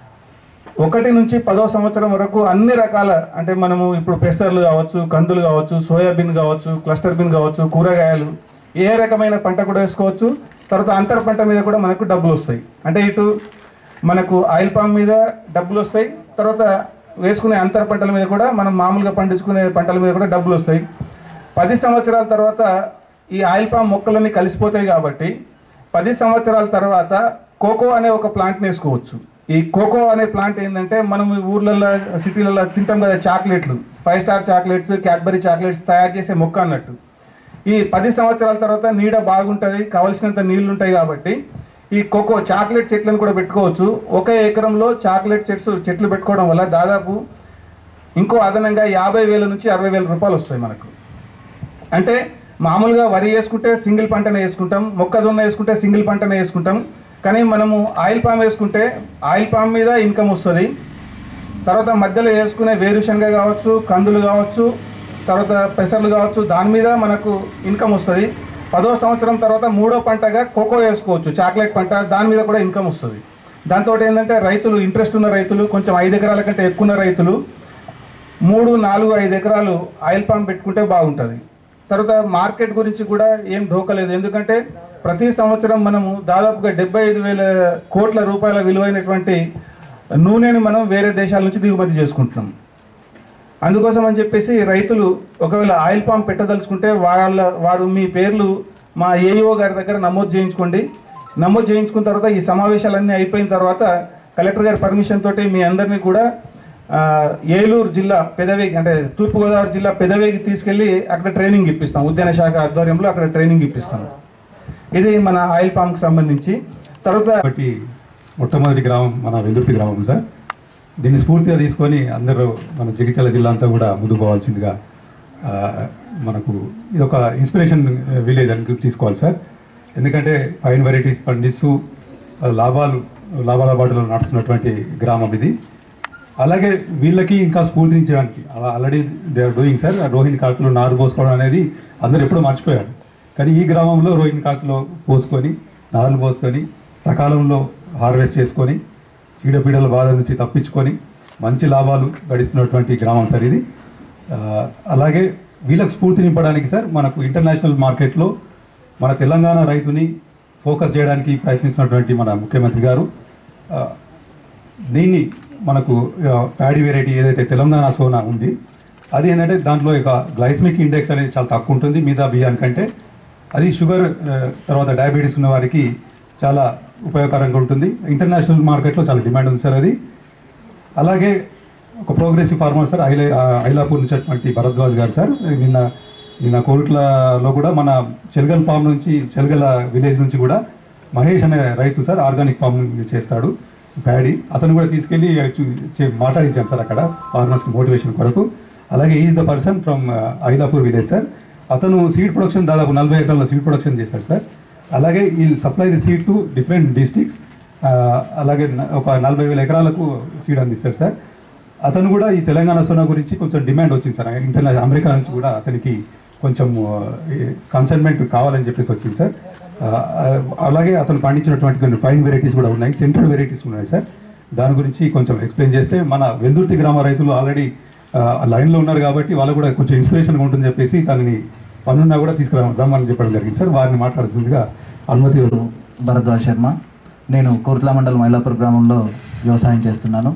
1 నుంచి 10వ సంవత్సరం వరకు అన్ని రకాల అంటే మనము ఇప్పుడు పెసర్లు కావచ్చు, కందులు కావచ్చు, సోయాబీన్ కావచ్చు, క్లస్టర్ బీన్ కావచ్చు, కూరగాయలు ఏ రకమైన పంట కూడా వేసుకోవచ్చు. తర్వాత అంతర పంట మీద కూడా మనకు డబ్బులు వస్తాయి. అంటే ఇటు మనకు ఆయిల్ పామ్ మీద డబ్బులు వస్తాయి, తర్వాత వేసుకునే అంతర పంటల మీద కూడా మనం మామూలుగా పండించుకునే పంటల మీద కూడా డబ్బులు వస్తాయి. 10 సంవత్సరాల తర్వాత ఈ ఆయిల్ పామ్ మొక్కలన్నీ కలిసిపోతాయి కాబట్టి 10 సంవత్సరాల తర్వాత కోకో అనే ఒక ప్లాంట్ని వేసుకోవచ్చు. ఈ కోకో అనే ప్లాంట్ ఏంటంటే మనం ఊర్లలో సిటీలలో తింటాం కదా చాక్లెట్లు, 5 స్టార్ చాక్లెట్స్, క్యాడ్బరీ చాక్లెట్స్ తయారు చేసే మొక్క అన్నట్టు. ఈ 10 సంవత్సరాల తర్వాత నీడ బాగుంటుంది, కావలసినంత నీళ్లు ఉంటాయి కాబట్టి ఈ కోకో చాక్లెట్ చెట్లను కూడా పెట్టుకోవచ్చు. 1 ఎకరంలో చాక్లెట్ చెట్లు పెట్టుకోవడం వల్ల దాదాపు ఇంకో అదనంగా 50,000 నుంచి 60,000 రూపాయలు వస్తాయి మనకు. అంటే మామూలుగా వరి వేసుకుంటే సింగిల్ పంటనే వేసుకుంటాం, మొక్కజొన్న వేసుకుంటే సింగిల్ పంటనే వేసుకుంటాం. కానీ మనము ఆయిల్ పామ్ వేసుకుంటే ఆయిల్ పామ్ మీద ఇన్కమ్ వస్తుంది, తర్వాత మధ్యలో వేసుకునే వేరుశనగ కావచ్చు, కందులు కావచ్చు, తర్వాత పెసర్లు కావచ్చు, దాని మీద మనకు ఇన్కమ్ వస్తుంది. 10వ సంవత్సరం తర్వాత 3వ పంటగా కోకో వేసుకోవచ్చు, చాక్లెట్ పంట, దాని మీద కూడా ఇన్కమ్ వస్తుంది. దాంతో ఏంటంటే రైతులు, ఇంట్రెస్ట్ ఉన్న రైతులు, కొంచెం 5 ఎకరాల కంటే ఎక్కువ ఉన్న రైతులు 3, 4, 5 ఎకరాలు ఆయిల్ పామ్ పెట్టుకుంటే బాగుంటుంది. తర్వాత మార్కెట్ గురించి కూడా ఏం ఢోకలేదు. ఎందుకంటే ప్రతి సంవత్సరం మనము దాదాపుగా 75,000 కోట్ల రూపాయల విలువైనటువంటి నూనెని మనం వేరే దేశాల నుంచి దిగుమతి చేసుకుంటున్నాం. అందుకోసం అని చెప్పేసి రైతులు ఒకవేళ ఆయిల్ పామ్ పెట్టదలుచుకుంటే వారు మీ పేర్లు మా ఏఈఓ గారి దగ్గర నమోదు చేయించుకోండి. నమోదు చేయించుకున్న తర్వాత ఈ సమావేశాలన్నీ అయిపోయిన తర్వాత కలెక్టర్ గారి పర్మిషన్ తోటి మీ అందరినీ కూడా ఏలూరు జిల్లా పెదవేగి, అంటే తూర్పుగోదావరి జిల్లా పెదవేగి తీసుకెళ్ళి అక్కడ ట్రైనింగ్ ఇప్పిస్తాం. ఉద్యాన శాఖ ఆధ్వర్యంలో అక్కడ ట్రైనింగ్ ఇప్పిస్తాం. ఇది మన ఆయిల్ పామ్కి సంబంధించి. తర్వాత మొట్టమొదటి గ్రామం మన వెల్దుర్తి గ్రామం సార్. దీన్ని స్ఫూర్తిగా తీసుకొని అందరూ మన జగిత్యాల జిల్లా అంతా కూడా ముందుకు పోవాల్సిందిగా మనకు ఇది ఒక ఇన్స్పిరేషన్ విలేజ్ అని తీసుకోవాలి సార్. ఎందుకంటే ఫైన్ వెరైటీస్ పండిస్తూ లాభాల బాటలో నడుస్తున్నటువంటి గ్రామం ఇది. అలాగే వీళ్ళకి ఇంకా స్ఫూర్తించడానికి already they are doing sir. Rohini కార్తులు నారు పోసుకోవడం అనేది అందరూ ఎప్పుడూ మర్చిపోయారు. కానీ ఈ గ్రామంలో రోహిణి కార్తులో పోసుకొని, నారులు పోసుకొని, సకాలంలో హార్వెస్ట్ చేసుకొని, చీడపీడల బాధ నుంచి తప్పించుకొని మంచి లాభాలు గడిస్తున్నటువంటి గ్రామం సార్ ఇది. అలాగే వీళ్ళకి స్ఫూర్తి నింపడానికి సార్ మనకు ఇంటర్నేషనల్ మార్కెట్లో మన తెలంగాణ రైతుని ఫోకస్ చేయడానికి ప్రయత్నిస్తున్నటువంటి మన ముఖ్యమంత్రి గారు దీన్ని మనకు ప్యాడీ వెరైటీ ఏదైతే తెలంగాణ సోనా ఉంది అది ఏంటంటే దాంట్లో ఇక గ్లైసమిక్ ఇండెక్స్ అనేది చాలా తక్కువ ఉంటుంది మిగతా బియ్యానికంటే. అది షుగర్ తర్వాత డయాబెటీస్ ఉన్న వారికి చాలా ఉపయోగకరంగా ఉంటుంది. ఇంటర్నేషనల్ మార్కెట్లో చాలా డిమాండ్ ఉంది సార్ అది. అలాగే ఒక ప్రోగ్రెసివ్ ఫార్మర్ సార్ ఐలాపూర్ నుంచి అటువంటి భరద్వాజ్ గారు సార్. నిన్న కోరుట్లలో కూడా మన చెలగల్ ఫామ్ నుంచి, చెలగల విలేజ్ నుంచి కూడా మహేష్ అనే రైతు సార్ ఆర్గానిక్ ఫార్మింగ్ చేస్తాడు ప్యాడీ. అతను కూడా తీసుకెళ్ళి మాట్లాడించాం సార్ అక్కడ ఫార్మర్స్కి మోటివేషన్ కొరకు. అలాగే is the person from Ailapur village sir. అతను సీడ్ ప్రొడక్షన్ దాదాపు 40 ఎకరాల సీడ్ ప్రొడక్షన్ చేశాడు సార్. అలాగే ఈ supply the seed to different districts. అలాగే ఒక 40,000 ఎకరాలకు సీడ్ అందిస్తాడు సార్. అతను కూడా ఈ తెలంగాణ సోనా గురించి కొంచెం డిమాండ్ వచ్చింది సార్. ఇంటర్నేషనల్ అమెరికా నుంచి కూడా అతనికి కొంచెం కన్సైన్మెంట్ కావాలని చెప్పేసి వచ్చింది సార్. అలాగే అతను పండించినటువంటి కొన్ని ఫైన్ వెరైటీస్ కూడా ఉన్నాయి, సెంట్రల్ వెరైటీస్ ఉన్నాయి సార్. దాని గురించి కొంచెం ఎక్స్ప్లెయిన్ చేస్తే మన వెల్దుర్తి గ్రామ రైతులు ఆల్రెడీ లైన్లో ఉన్నారు కాబట్టి వాళ్ళకు కూడా కొంచెం ఇన్స్పిరేషన్గా ఉంటుందని చెప్పేసి దానిని పనున్నా కూడా తీసుకురామని చెప్పడం జరిగింది సార్. వారిని మాట్లాడుతుందిగా అనుమతి. భరద్వాజ్ శర్మ, నేను కోరుట్ల మండలం మైలాపూర్ గ్రామంలో వ్యవసాయం చేస్తున్నాను.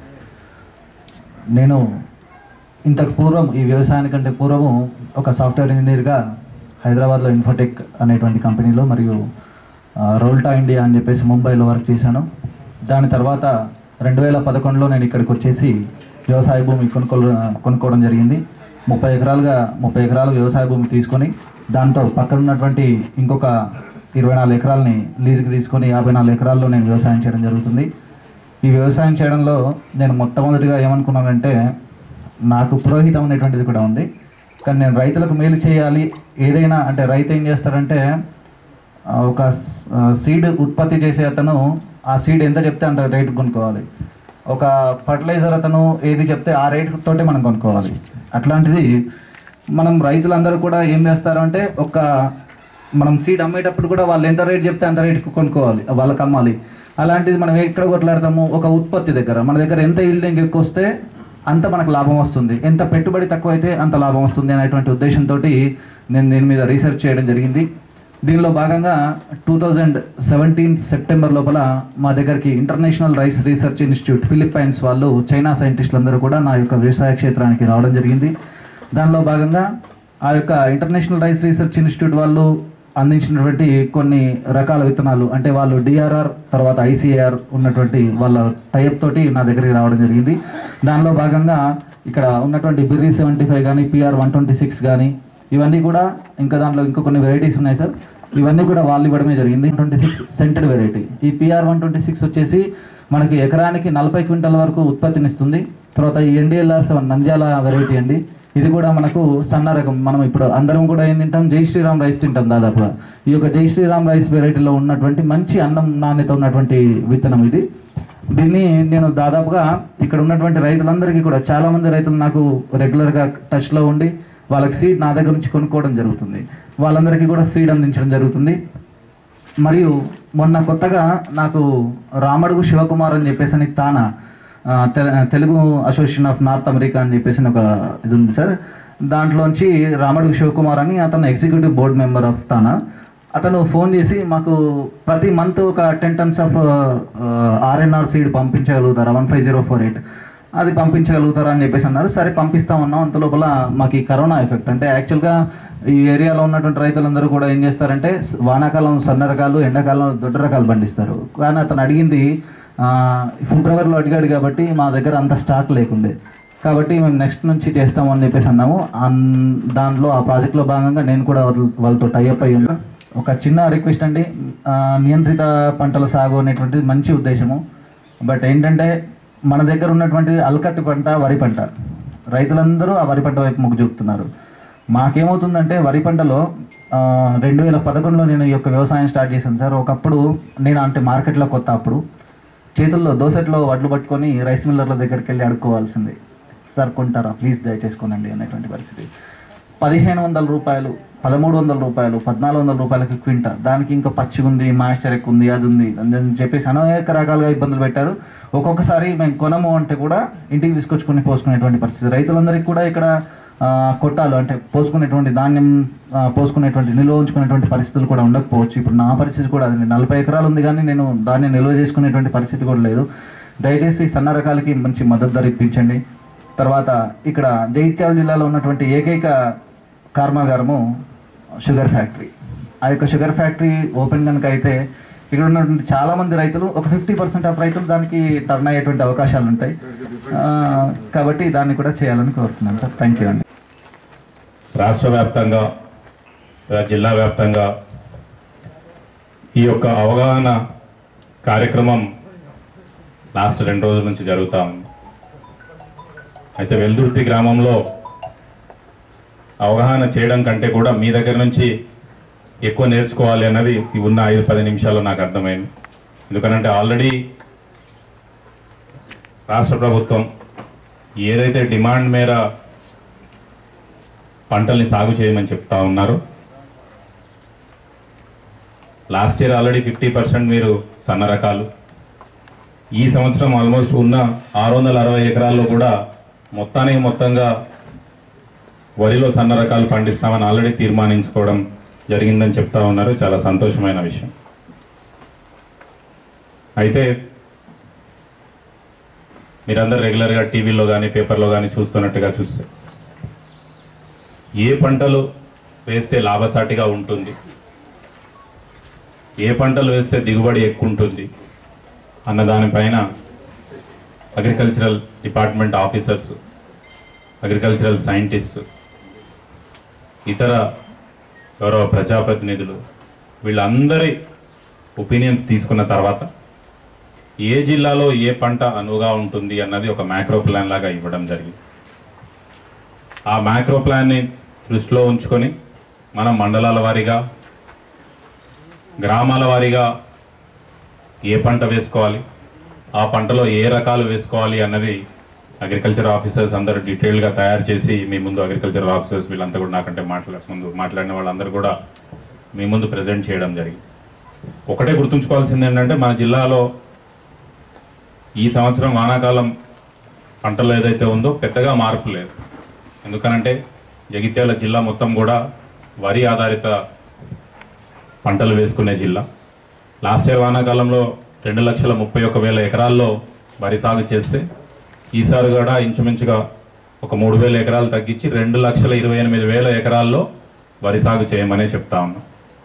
నేను ఇంతకు పూర్వం, ఈ వ్యవసాయానికంటే పూర్వము ఒక సాఫ్ట్వేర్ ఇంజనీర్గా హైదరాబాద్లో ఇన్ఫోటెక్ అనేటువంటి కంపెనీలో మరియు రోల్టా ఇండియా అని చెప్పేసి ముంబైలో వర్క్ చేశాను. దాని తర్వాత 2011లో నేను ఇక్కడికి వచ్చేసి వ్యవసాయ భూమి కొనుక్కోవడం జరిగింది. 30 ఎకరాలు వ్యవసాయ భూమి తీసుకొని దాంతో పక్కన ఉన్నటువంటి ఇంకొక 24 ఎకరాలని లీజుకి తీసుకొని 54 ఎకరాల్లో నేను వ్యవసాయం చేయడం జరుగుతుంది. ఈ వ్యవసాయం చేయడంలో నేను మొట్టమొదటిగా ఏమనుకున్నానంటే నాకు పురోహితం అనేటువంటిది కూడా ఉంది. కానీ నేను రైతులకు మేలు చేయాలి. ఏదైనా అంటే రైతు ఏం చేస్తారంటే ఒక సీడ్ ఉత్పత్తి చేసే అతను ఆ సీడ్ ఎంత చెప్తే అంత రేటు కొనుక్కోవాలి. ఒక ఫర్టిలైజర్ అతను ఏది చెప్తే ఆ రేటు తోటే మనం కొనుక్కోవాలి. అట్లాంటిది మనం రైతులందరూ కూడా ఏం చేస్తారు అంటే మనం సీడ్ అమ్మేటప్పుడు కూడా వాళ్ళు ఎంత రేటు చెప్తే అంత రేటుకు కొనుక్కోవాలి, వాళ్ళకి అమ్మాలి. అలాంటిది మనం ఎక్కడ కొట్లాడతాము, ఒక ఉత్పత్తి దగ్గర మన దగ్గర ఎంత ఈల్డింగ్ ఎక్కువ వస్తే అంత మనకు లాభం వస్తుంది, ఎంత పెట్టుబడి తక్కువ అయితే అంత లాభం వస్తుంది అనేటువంటి ఉద్దేశంతో నేను దీని మీద రీసెర్చ్ చేయడం జరిగింది. దీనిలో భాగంగా 2017 సెప్టెంబర్ లోపల మా దగ్గరికి International Rice Research Institute Philippines వాళ్ళు, చైనా సైంటిస్టులు అందరూ కూడా నా యొక్క వ్యవసాయ క్షేత్రానికి రావడం జరిగింది. దానిలో భాగంగా ఆ యొక్క ఇంటర్నేషనల్ రైస్ రీసెర్చ్ ఇన్స్టిట్యూట్ వాళ్ళు అందించినటువంటి కొన్ని రకాల విత్తనాలు, అంటే వాళ్ళు డిఆర్ఆర్ తర్వాత ఐసిఏఆర్ ఉన్నటువంటి వాళ్ళ టైప్ తోటి నా దగ్గరికి రావడం జరిగింది. దానిలో భాగంగా ఇక్కడ ఉన్నటువంటి బిర్రీ 75 కానీ PR 126 కానీ ఇవన్నీ కూడా, ఇంకా దాంట్లో ఇంకా కొన్ని వెరైటీస్ ఉన్నాయి సార్, ఇవన్నీ కూడా వాళ్ళు ఇవ్వడమే జరిగింది. 26 సెంటెడ్ వెరైటీ. ఈ PR 126 వచ్చేసి మనకి ఎకరానికి 40 క్వింటల్ వరకు ఉత్పత్తినిస్తుంది. తర్వాత ఈ NDLR 7 నంద్యాల వెరైటీ అండి. ఇది కూడా మనకు సన్న రకం. మనం ఇప్పుడు అందరం కూడా ఏం తింటాం, జై శ్రీరామ్ రైస్ తింటాం దాదాపుగా. ఈ యొక్క జై శ్రీరామ్ రైస్ వెరైటీలో ఉన్నటువంటి మంచి అన్నం నాణ్యత ఉన్నటువంటి విత్తనం ఇది. దీన్ని నేను దాదాపుగా ఇక్కడ ఉన్నటువంటి రైతులందరికీ కూడా చాలామంది రైతులు నాకు రెగ్యులర్గా టచ్లో ఉండి వాళ్ళకి సీడ్ నా దగ్గర నుంచి కొనుక్కోవడం జరుగుతుంది. వాళ్ళందరికీ కూడా సీడ్ అందించడం జరుగుతుంది. మరియు మొన్న కొత్తగా నాకు రామడుగు శివకుమార్ అని చెప్పేసి TANA Telugu Association of North America అని చెప్పేసి ఒక ఇది ఉంది సార్. దాంట్లోంచి రామడుగు శివకుమార్ అని అతను executive board member of TANA. అతను ఫోన్ చేసి మాకు ప్రతి మంత్ ఒక 10 tons ఆఫ్ ఆర్ఎన్ఆర్ సీడ్ పంపించగలుగుతారా 15048 అది పంపించగలుగుతారా అని చెప్పేసి అన్నారు. సరే పంపిస్తామన్నాం. అంత లోపల మాకు ఈ కరోనా ఎఫెక్ట్ అంటే యాక్చువల్గా ఈ ఏరియాలో ఉన్నటువంటి రైతులందరూ కూడా ఏం చేస్తారంటే వానాకాలం సన్న రకాలు, ఎండాకాలం దొడ్డ రకాలు పండిస్తారు. కానీ అతను అడిగింది ఫిబ్రవరిలో అడిగాడు కాబట్టి మా దగ్గర అంత స్టాక్ లేకుండే. కాబట్టి మేము నెక్స్ట్ నుంచి చేస్తామని చెప్పేసి అన్నాము. దాంట్లో ఆ ప్రాజెక్ట్లో భాగంగా నేను కూడా వాళ్ళతో టైఅప్ అయ్యి ఉన్నా. ఒక చిన్న రిక్వెస్ట్ అండి, నియంత్రిత పంటల సాగు అనేటువంటిది మంచి ఉద్దేశము. బట్ ఏంటంటే మన దగ్గర ఉన్నటువంటి అల్కట్టి పంట వరి పంట, రైతులందరూ ఆ వరి పంట వైపు మొగ్గు చూపుతున్నారు. మాకేమవుతుందంటే వరి పంటలో 2011లో నేను ఈ యొక్క వ్యవసాయం స్టార్ట్ చేశాను సార్. ఒకప్పుడు నేను అంటే మార్కెట్లో కొత్త, అప్పుడు చేతుల్లో దోసెట్లో వడ్లు పట్టుకొని రైస్ మిల్లర్ల దగ్గరికి వెళ్ళి అడుక్కోవాల్సింది. సార్ కొంటారా ప్లీజ్ దయచేసి కొనండి అనేటువంటి పరిస్థితి. 1500 రూపాయలు, 1300 రూపాయలు, 1400 రూపాయలకి క్వింటా. దానికి ఇంకా పచ్చిగా ఉంది, మాయిశ్చర్ ఎక్కువ ఉంది, అది ఉంది అని చెప్పేసి అనేక రకాలుగా ఇబ్బందులు పెట్టారు. ఒక్కొక్కసారి మేము కొనము అంటే కూడా ఇంటికి తీసుకొచ్చుకొని పోసుకునేటువంటి పరిస్థితి. రైతులందరికీ కూడా ఇక్కడ కొట్టాలు అంటే పోసుకునేటువంటి ధాన్యం పోసుకునేటువంటి నిల్వ ఉంచుకునేటువంటి పరిస్థితులు కూడా ఉండకపోవచ్చు. ఇప్పుడు నా పరిస్థితి కూడా అది 40 ఎకరాలు ఉంది కానీ నేను దాన్ని నిల్వ చేసుకునేటువంటి పరిస్థితి కూడా లేదు. దయచేసి సన్న రకాలకి మంచి మద్దతు ధర ఇప్పించండి. తర్వాత ఇక్కడ జగిత్యాల జిల్లాలో ఉన్నటువంటి ఏకైక కర్మాగారము షుగర్ ఫ్యాక్టరీ. ఆ యొక్క షుగర్ ఫ్యాక్టరీ ఓపెన్ కనుక అయితే ఇక్కడ ఉన్నటువంటి చాలామంది రైతులు ఒక 50% ఆఫ్ రైతులు దానికి టర్న్ అయ్యేటువంటి అవకాశాలు ఉంటాయి. కాబట్టి దాన్ని కూడా చేయాలని కోరుతున్నాను సార్. థ్యాంక్ యూ అండి. రాష్ట్ర వ్యాప్తంగా జిల్లా వ్యాప్తంగా ఈ యొక్క అవగాహన కార్యక్రమం లాస్ట్ 2 రోజుల నుంచి జరుగుతూ ఉంది. అయితే వెల్దుర్తి గ్రామంలో అవగాహన చేయడం కంటే కూడా మీ దగ్గర నుంచి ఎక్కువ నేర్చుకోవాలి అన్నది ఉన్న 5-10 నిమిషాల్లో నాకు అర్థమైంది. ఎందుకనంటే ఆల్రెడీ రాష్ట్ర ప్రభుత్వం ఏదైతే డిమాండ్ మేర పంటల్ని సాగు చేయమని చెప్తా ఉన్నారు, లాస్ట్ ఇయర్ ఆల్రెడీ 50% మీరు సన్న రకాలు, ఈ సంవత్సరం ఆల్మోస్ట్ ఉన్న 660 ఎకరాల్లో కూడా మొత్తంగా వరిలో సన్న రకాలు పండిస్తామని ఆల్రెడీ తీర్మానించుకోవడం జరిగిందని చెప్తా ఉన్నారు. చాలా సంతోషమైన విషయం. అయితే మీరందరూ రెగ్యులర్గా టీవీలో కానీ పేపర్లో కానీ చూస్తున్నట్టుగా చూస్తే ఏ పంటలు వేస్తే లాభసాటిగా ఉంటుంది, ఏ పంటలు వేస్తే దిగుబడి ఎక్కువ ఉంటుంది అన్న దానిపైన agricultural department officers, agricultural scientists, ఇతర గౌరవ ప్రజాప్రతినిధులు వీళ్ళందరి ఒపీనియన్స్ తీసుకున్న తర్వాత ఏ జిల్లాలో ఏ పంట అనువుగా ఉంటుంది అన్నది ఒక మ్యాక్రో ప్లాన్ లాగా ఇవ్వడం జరిగింది. ఆ మ్యాక్రో ప్లాన్ని దృష్టిలో ఉంచుకొని మనం మండలాల వారీగా, గ్రామాల వారీగా ఏ పంట వేసుకోవాలి, ఆ పంటలో ఏ రకాలు వేసుకోవాలి అన్నది అగ్రికల్చర్ ఆఫీసర్స్ అందరూ డీటెయిల్గా తయారు చేసి మీ ముందు, అగ్రికల్చర్ ఆఫీసర్స్ వీళ్ళంతా కూడా నాకంటే మాట్లాడిన వాళ్ళందరూ కూడా మీ ముందు ప్రజెంట్ చేయడం జరిగింది. ఒకటే గుర్తుంచుకోవాల్సింది ఏంటంటే మన జిల్లాలో ఈ సంవత్సరం వానాకాలం పంటలు ఏదైతే ఉందో పెద్దగా మార్పు లేదు. ఎందుకనంటే జగిత్యాల జిల్లా మొత్తం కూడా వరి ఆధారిత పంటలు వేసుకునే జిల్లా. లాస్ట్ ఇయర్ వానాకాలంలో 2,31,000 ఎకరాల్లో వరి సాగు చేస్తే ఈసారి కూడా ఇంచుమించుగా ఒక 3,000 ఎకరాలు తగ్గించి 2,28,000 ఎకరాల్లో వరి సాగు చేయమనే చెప్తా ఉన్నాం.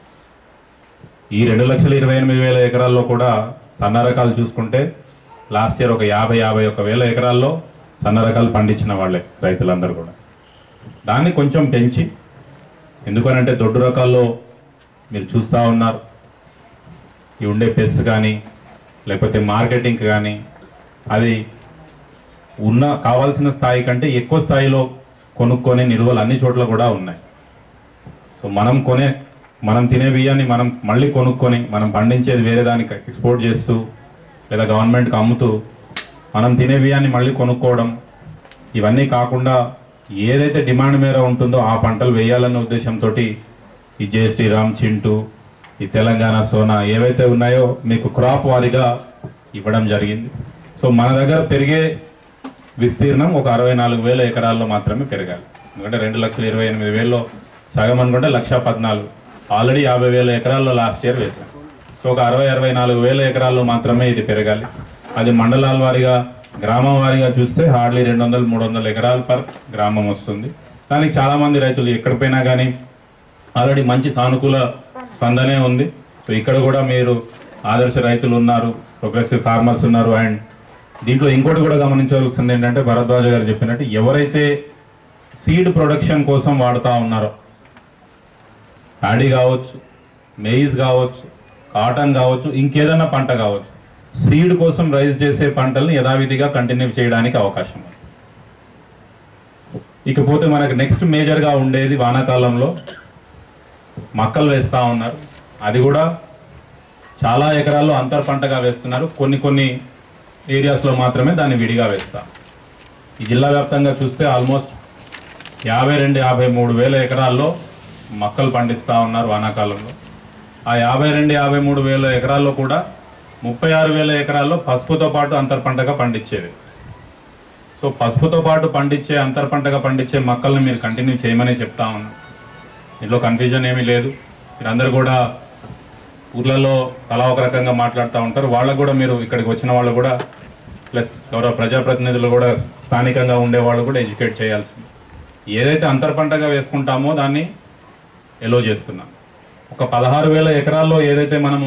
ఈ 2,28,000 ఎకరాల్లో కూడా సన్న రకాలు చూసుకుంటే లాస్ట్ ఇయర్ ఒక 50,000 ఎకరాల్లో సన్న రకాలు పండించిన వాళ్ళే రైతులందరూ కూడా. దాన్ని కొంచెం పెంచి, ఎందుకనంటే దొడ్డు రకాల్లో మీరు చూస్తూ ఉన్నారు ఈ ఉండే పెస్ట్ కానీ లేకపోతే మార్కెటింగ్ కానీ అది కావాల్సిన స్థాయి కంటే ఎక్కువ స్థాయిలో కొనుక్కొని నిల్వలు అన్ని చోట్ల కూడా ఉన్నాయి. సో మనం తినే బియ్యాన్ని మనం మళ్ళీ కొనుక్కొని మనం పండించేది వేరే దానికి ఎక్స్పోర్ట్ చేస్తూ లేదా గవర్నమెంట్కి అమ్ముతూ మనం తినే బియ్యాన్ని మళ్ళీ కొనుక్కోవడం, ఇవన్నీ కాకుండా ఏదైతే డిమాండ్ మేర ఉంటుందో ఆ పంటలు వేయాలన్న ఉద్దేశంతో ఈ జై శ్రీరామ్, చింటూ, ఈ తెలంగాణ సోనా ఏవైతే ఉన్నాయో మీకు క్రాప్ వారీగా ఇవ్వడం జరిగింది. సో మన దగ్గర పెరిగే విస్తీర్ణం ఒక 64,000 ఎకరాల్లో మాత్రమే పెరగాలి. ఎందుకంటే 2,28,000లో సగం అనుకుంటే 1,14,000, ఆల్రెడీ 50,000 ఎకరాల్లో లాస్ట్ ఇయర్ వేసాం. సో ఒక 64,000 ఎకరాల్లో మాత్రమే ఇది పెరగాలి. అది మండలాల వారీగా, గ్రామం వారీగా చూస్తే హార్డ్లీ 200-300 ఎకరాలు పర్ గ్రామం వస్తుంది. దానికి చాలామంది రైతులు ఎక్కడ పోయినా కానీ ఆల్రెడీ మంచి సానుకూల స్పందనే ఉంది. సో ఇక్కడ కూడా మీరు ఆదర్శ రైతులు ఉన్నారు, ప్రోగ్రెసివ్ ఫార్మర్స్ ఉన్నారు. అండ్ దీంట్లో ఇంకోటి కూడా గమనించవలసింది ఏంటంటే భరద్వాజ గారు చెప్పినట్టు ఎవరైతే సీడ్ ప్రొడక్షన్ కోసం వాడుతూ ఉన్నారో, ప్యాడీ కావచ్చు, మెయిజ్ కావచ్చు, కాటన్ కావచ్చు, ఇంకేదన్నా పంట కావచ్చు, సీడ్ కోసం రైజ్ చేసే పంటల్ని యథావిధిగా కంటిన్యూ చేయడానికి అవకాశం ఉంది. ఇకపోతే మనకు నెక్స్ట్ మేజర్గా ఉండేది వానాకాలంలో మక్కలు వేస్తూ ఉన్నారు. అది కూడా చాలా ఎకరాల్లో అంతర్ పంటగా వేస్తున్నారు. కొన్ని ఏరియాస్లో మాత్రమే దాన్ని విడిగా వేస్తారు. ఈ జిల్లా వ్యాప్తంగా చూస్తే ఆల్మోస్ట్ 52-53 వేల ఎకరాల్లో మక్కలు పండిస్తూ ఉన్నారు వానాకాలంలో. ఆ 52-53 వేల ఎకరాల్లో కూడా 36,000 ఎకరాల్లో పసుపుతో పాటు అంతర్ పంటగా పండించేది. సో పసుపుతో పాటు పండించే అంతర్ పంటగా పండించే మక్కల్ని మీరు కంటిన్యూ చేయమని చెప్తా ఉన్నాను. ఇందులో కన్ఫ్యూజన్ ఏమీ లేదు. మీరందరూ కూడా ఊర్లలో తలా ఒక రకంగా మాట్లాడుతూ ఉంటారు. వాళ్ళకు కూడా మీరు ఇక్కడికి వచ్చిన వాళ్ళు కూడా ప్లస్ గౌరవ ప్రజాప్రతినిధులు కూడా స్థానికంగా ఉండే వాళ్ళు కూడా ఎడ్యుకేట్ చేయాల్సింది. ఏదైతే అంతర్ పంటగా వేసుకుంటామో దాన్ని ఎలో చేస్తున్నాం. ఒక 16,000 ఎకరాల్లో ఏదైతే మనము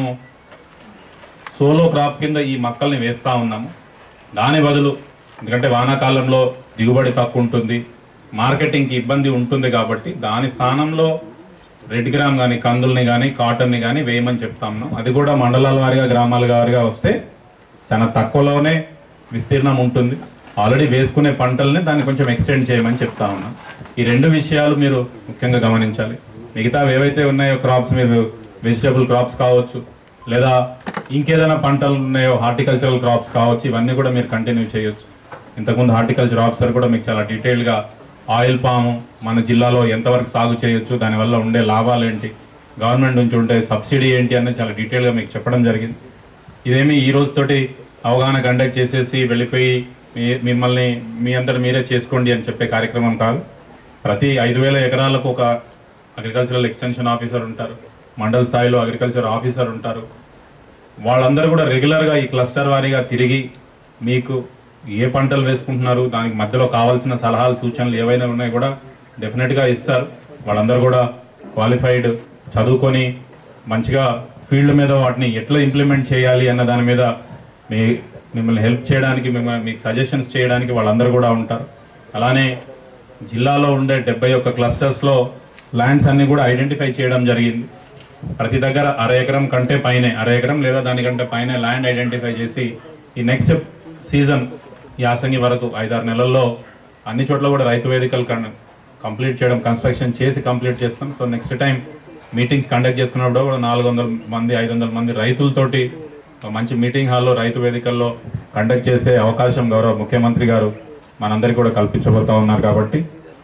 సోలో క్రాప్ కింద ఈ మొక్కల్ని వేస్తూ ఉన్నామో దాని బదులు, ఎందుకంటే వానాకాలంలో దిగుబడి తక్కువ ఉంటుంది, మార్కెటింగ్కి ఇబ్బంది ఉంటుంది కాబట్టి దాని స్థానంలో రెడ్ గ్రామ్ కానీ, కందుల్ని కానీ, కాటన్ని కానీ వేయమని చెప్తా ఉన్నాం. అది కూడా మండలాల వారిగా, గ్రామాల వారిగా వస్తే చాలా తక్కువలోనే విస్తీర్ణం ఉంటుంది. ఆల్రెడీ వేసుకునే పంటల్ని దాన్ని కొంచెం ఎక్స్టెండ్ చేయమని చెప్తా ఉన్నాం. ఈ 2 విషయాలు మీరు ముఖ్యంగా గమనించాలి. మిగతా ఏవైతే ఉన్నాయో క్రాప్స్, మీరు వెజిటబుల్ క్రాప్స్ కావచ్చు, లేదా ఇంకేదైనా పంటలు ఉన్నాయో హార్టికల్చరల్ క్రాప్స్ కావచ్చు, ఇవన్నీ కూడా మీరు కంటిన్యూ చేయొచ్చు. ఇంతకుముందు హార్టికల్చర్ ఆఫీసర్ కూడా మీకు చాలా డీటెయిల్గా ఆయిల్ పాము మన జిల్లాలో ఎంతవరకు సాగు చేయొచ్చు, దానివల్ల ఉండే లాభాలు ఏంటి, గవర్నమెంట్ నుంచి ఉండే సబ్సిడీ ఏంటి అనేది చాలా డీటెయిల్గా మీకు చెప్పడం జరిగింది. ఇదేమి ఈ రోజుతోటి అవగాహన కండక్ట్ చేసేసి వెళ్ళిపోయి మిమ్మల్ని మీ అంతటా మీరే చేసుకోండి అని చెప్పే కార్యక్రమం కాదు. ప్రతి 5,000 ఎకరాలకు ఒక అగ్రికల్చరల్ ఎక్స్టెన్షన్ ఆఫీసర్ ఉంటారు, మండల స్థాయిలో అగ్రికల్చర్ ఆఫీసర్ ఉంటారు. వాళ్ళందరూ కూడా రెగ్యులర్గా ఈ క్లస్టర్ వారీగా తిరిగి మీకు ఏ పంటలు వేసుకుంటున్నారు, దానికి మధ్యలో కావాల్సిన సలహాలు, సూచనలు ఏవైనా ఉన్నాయి కూడా డెఫినెట్గా ఇస్తారు. వాళ్ళందరూ కూడా క్వాలిఫైడ్, చదువుకొని మంచిగా ఫీల్డ్ మీద వాటిని ఎట్లా ఇంప్లిమెంట్ చేయాలి అన్న దాని మీద మిమ్మల్ని హెల్ప్ చేయడానికి, మీకు సజెషన్స్ చేయడానికి వాళ్ళందరూ కూడా ఉంటారు. అలానే జిల్లాలో ఉండే 71 క్లస్టర్స్లో ల్యాండ్స్ అన్నీ కూడా ఐడెంటిఫై చేయడం జరిగింది. ప్రతి దగ్గర 1/2 ఎకరం కంటే పైనే, 1/2 ఎకరం లేదా దానికంటే పైన ల్యాండ్ ఐడెంటిఫై చేసి ఈ నెక్స్ట్ సీజన్ యాసంగి వరకు 5-6 నెలల్లో అన్ని చోట్ల కూడా రైతు వేదికలు కంప్లీట్ చేయడం, కన్స్ట్రక్షన్ చేసి కంప్లీట్ చేస్తాం. So next time meetings conduct చేసుకున్నప్పుడు కూడా 400 మంది 500 మంది రైతులతోటి మంచి మీటింగ్ హాల్లో రైతు వేదికల్లో కండక్ట్ చేసే అవకాశం గౌరవ ముఖ్యమంత్రి గారు మనందరికీ కూడా కల్పించబోతూ ఉన్నారు. కాబట్టి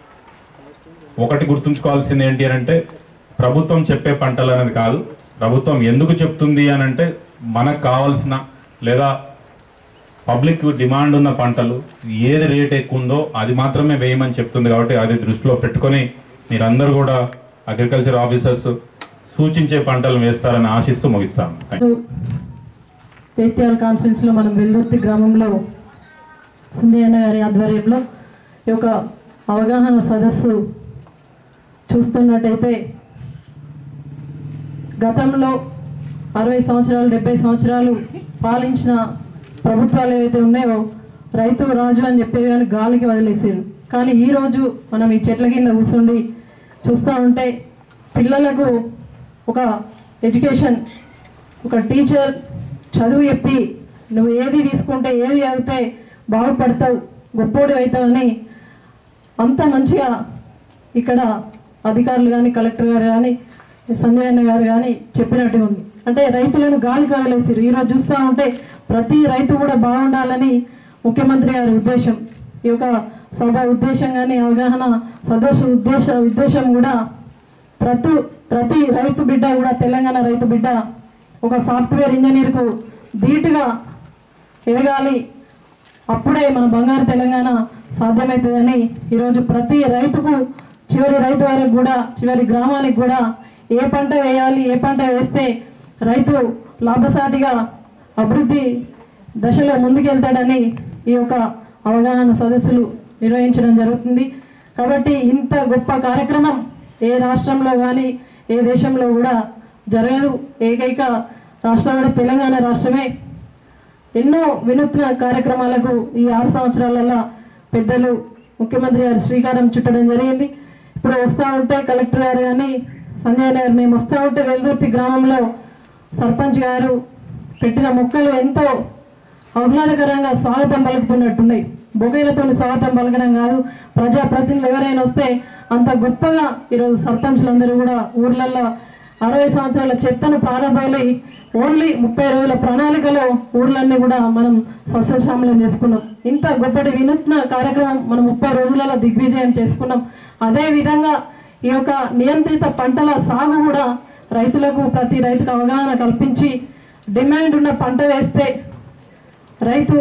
ఒకటి గుర్తుంచుకోవాల్సింది ఏంటి అని అంటే, ప్రభుత్వం చెప్పే పంటలు అనేది కాదు, ప్రభుత్వం ఎందుకు చెప్తుంది అని అంటే మనకు కావాల్సిన లేదా పబ్లిక్ డిమాండ్ ఉన్న పంటలు ఏది రేట్ ఎక్కువ ఉందో అది మాత్రమే వేయమని చెప్తుంది. కాబట్టి అది దృష్టిలో పెట్టుకొని మీరందరూ కూడా అగ్రికల్చర్ ఆఫీసర్స్ సూచించే పంటలు వేస్తారని ఆశిస్తూ ముగిస్తాను. కేటీఆర్ కాన్స్టిట్యున్సీలో మనం వెల్దుర్తి గ్రామంలో సంజయన్న గారి ఆధ్వర్యంలో ఈ యొక్క అవగాహన సదస్సు చూస్తున్నట్టయితే గతంలో 60 సంవత్సరాలు 70 సంవత్సరాలు పాలించిన ప్రభుత్వాలు ఏవైతే ఉన్నాయో రైతు రాజు అని చెప్పేది కానీ గాలికి వదిలేసారు. కానీ ఈరోజు మనం ఈ చెట్ల కింద కూర్చుండి చూస్తూ ఉంటే పిల్లలకు ఒక ఎడ్యుకేషన్, ఒక టీచర్ చదువు చెప్పి నువ్వు ఏది తీసుకుంటే ఏది చదివితే బాగుపడతావు, గొప్పోడు అవుతావు అని అంత మంచిగా ఇక్కడ అధికారులు కానీ, కలెక్టర్ గారు కానీ సంజయ్ అన్న గారు కానీ చెప్పినట్టుగా ఉంది. అంటే రైతులను గాలికి వదిలేసారు. ఈరోజు చూస్తూ ఉంటే ప్రతి రైతు కూడా బాగుండాలని ముఖ్యమంత్రి గారి ఉద్దేశం. ఈ యొక్క సభ ఉద్దేశం కానీ అవగాహన సదస్సు ఉద్దేశం కూడా ప్రతి రైతు బిడ్డ కూడా, తెలంగాణ రైతు బిడ్డ ఒక సాఫ్ట్వేర్ ఇంజనీర్కు ధీటుగా ఎదగాలి. అప్పుడే మన బంగారు తెలంగాణ సాధ్యమవుతుందని ఈరోజు ప్రతి రైతుకు, చివరి రైతు వరకు కూడా, చివరి గ్రామానికి కూడా ఏ పంట వేయాలి, ఏ పంట వేస్తే రైతు లాభసాటిగా అభివృద్ధి దశలో ముందుకెళ్తాడని ఈ యొక్క అవగాహన సదస్సులు నిర్వహించడం జరుగుతుంది. కాబట్టి ఇంత గొప్ప కార్యక్రమం ఏ రాష్ట్రంలో కానీ ఏ దేశంలో కూడా జరగదు. ఏకైక రాష్ట్రం కూడా తెలంగాణ రాష్ట్రమే. ఎన్నో వినూత్న కార్యక్రమాలకు ఈ 6 సంవత్సరాలలో పెద్దలు ముఖ్యమంత్రి గారు శ్రీకారం చుట్టడం జరిగింది. ఇప్పుడు వస్తూ ఉంటే కలెక్టర్ గారు కానీ సంజయ్ గారు మేము వస్తూ ఉంటే వెల్దుర్తి గ్రామంలో సర్పంచ్ గారు పెట్టిన మొక్కలు ఎంతో ఆహ్లాదకరంగా స్వాగతం పలుకుతున్నట్టున్నాయి. బొగైలతో స్వాగతం పలకడం కాదు, ప్రజాప్రతినిధులు ఎవరైనా వస్తే అంత గొప్పగా ఈరోజు సర్పంచ్లందరూ కూడా ఊర్లలో 60 సంవత్సరాల చెత్తను ప్రారంభమై ఓన్లీ 30 రోజుల ప్రణాళికలో ఊర్లన్నీ కూడా మనం సస్యశ్యామలం చేసుకున్నాం. ఇంత గొప్పటి వినూత్న కార్యక్రమం మనం 30 రోజులలో దిగ్విజయం చేసుకున్నాం. అదేవిధంగా ఈ యొక్క నియంత్రిత పంటల సాగు కూడా రైతులకు, ప్రతి రైతుకు అవగాహన కల్పించి డిమాండ్ ఉన్న పంట వేస్తే రైతు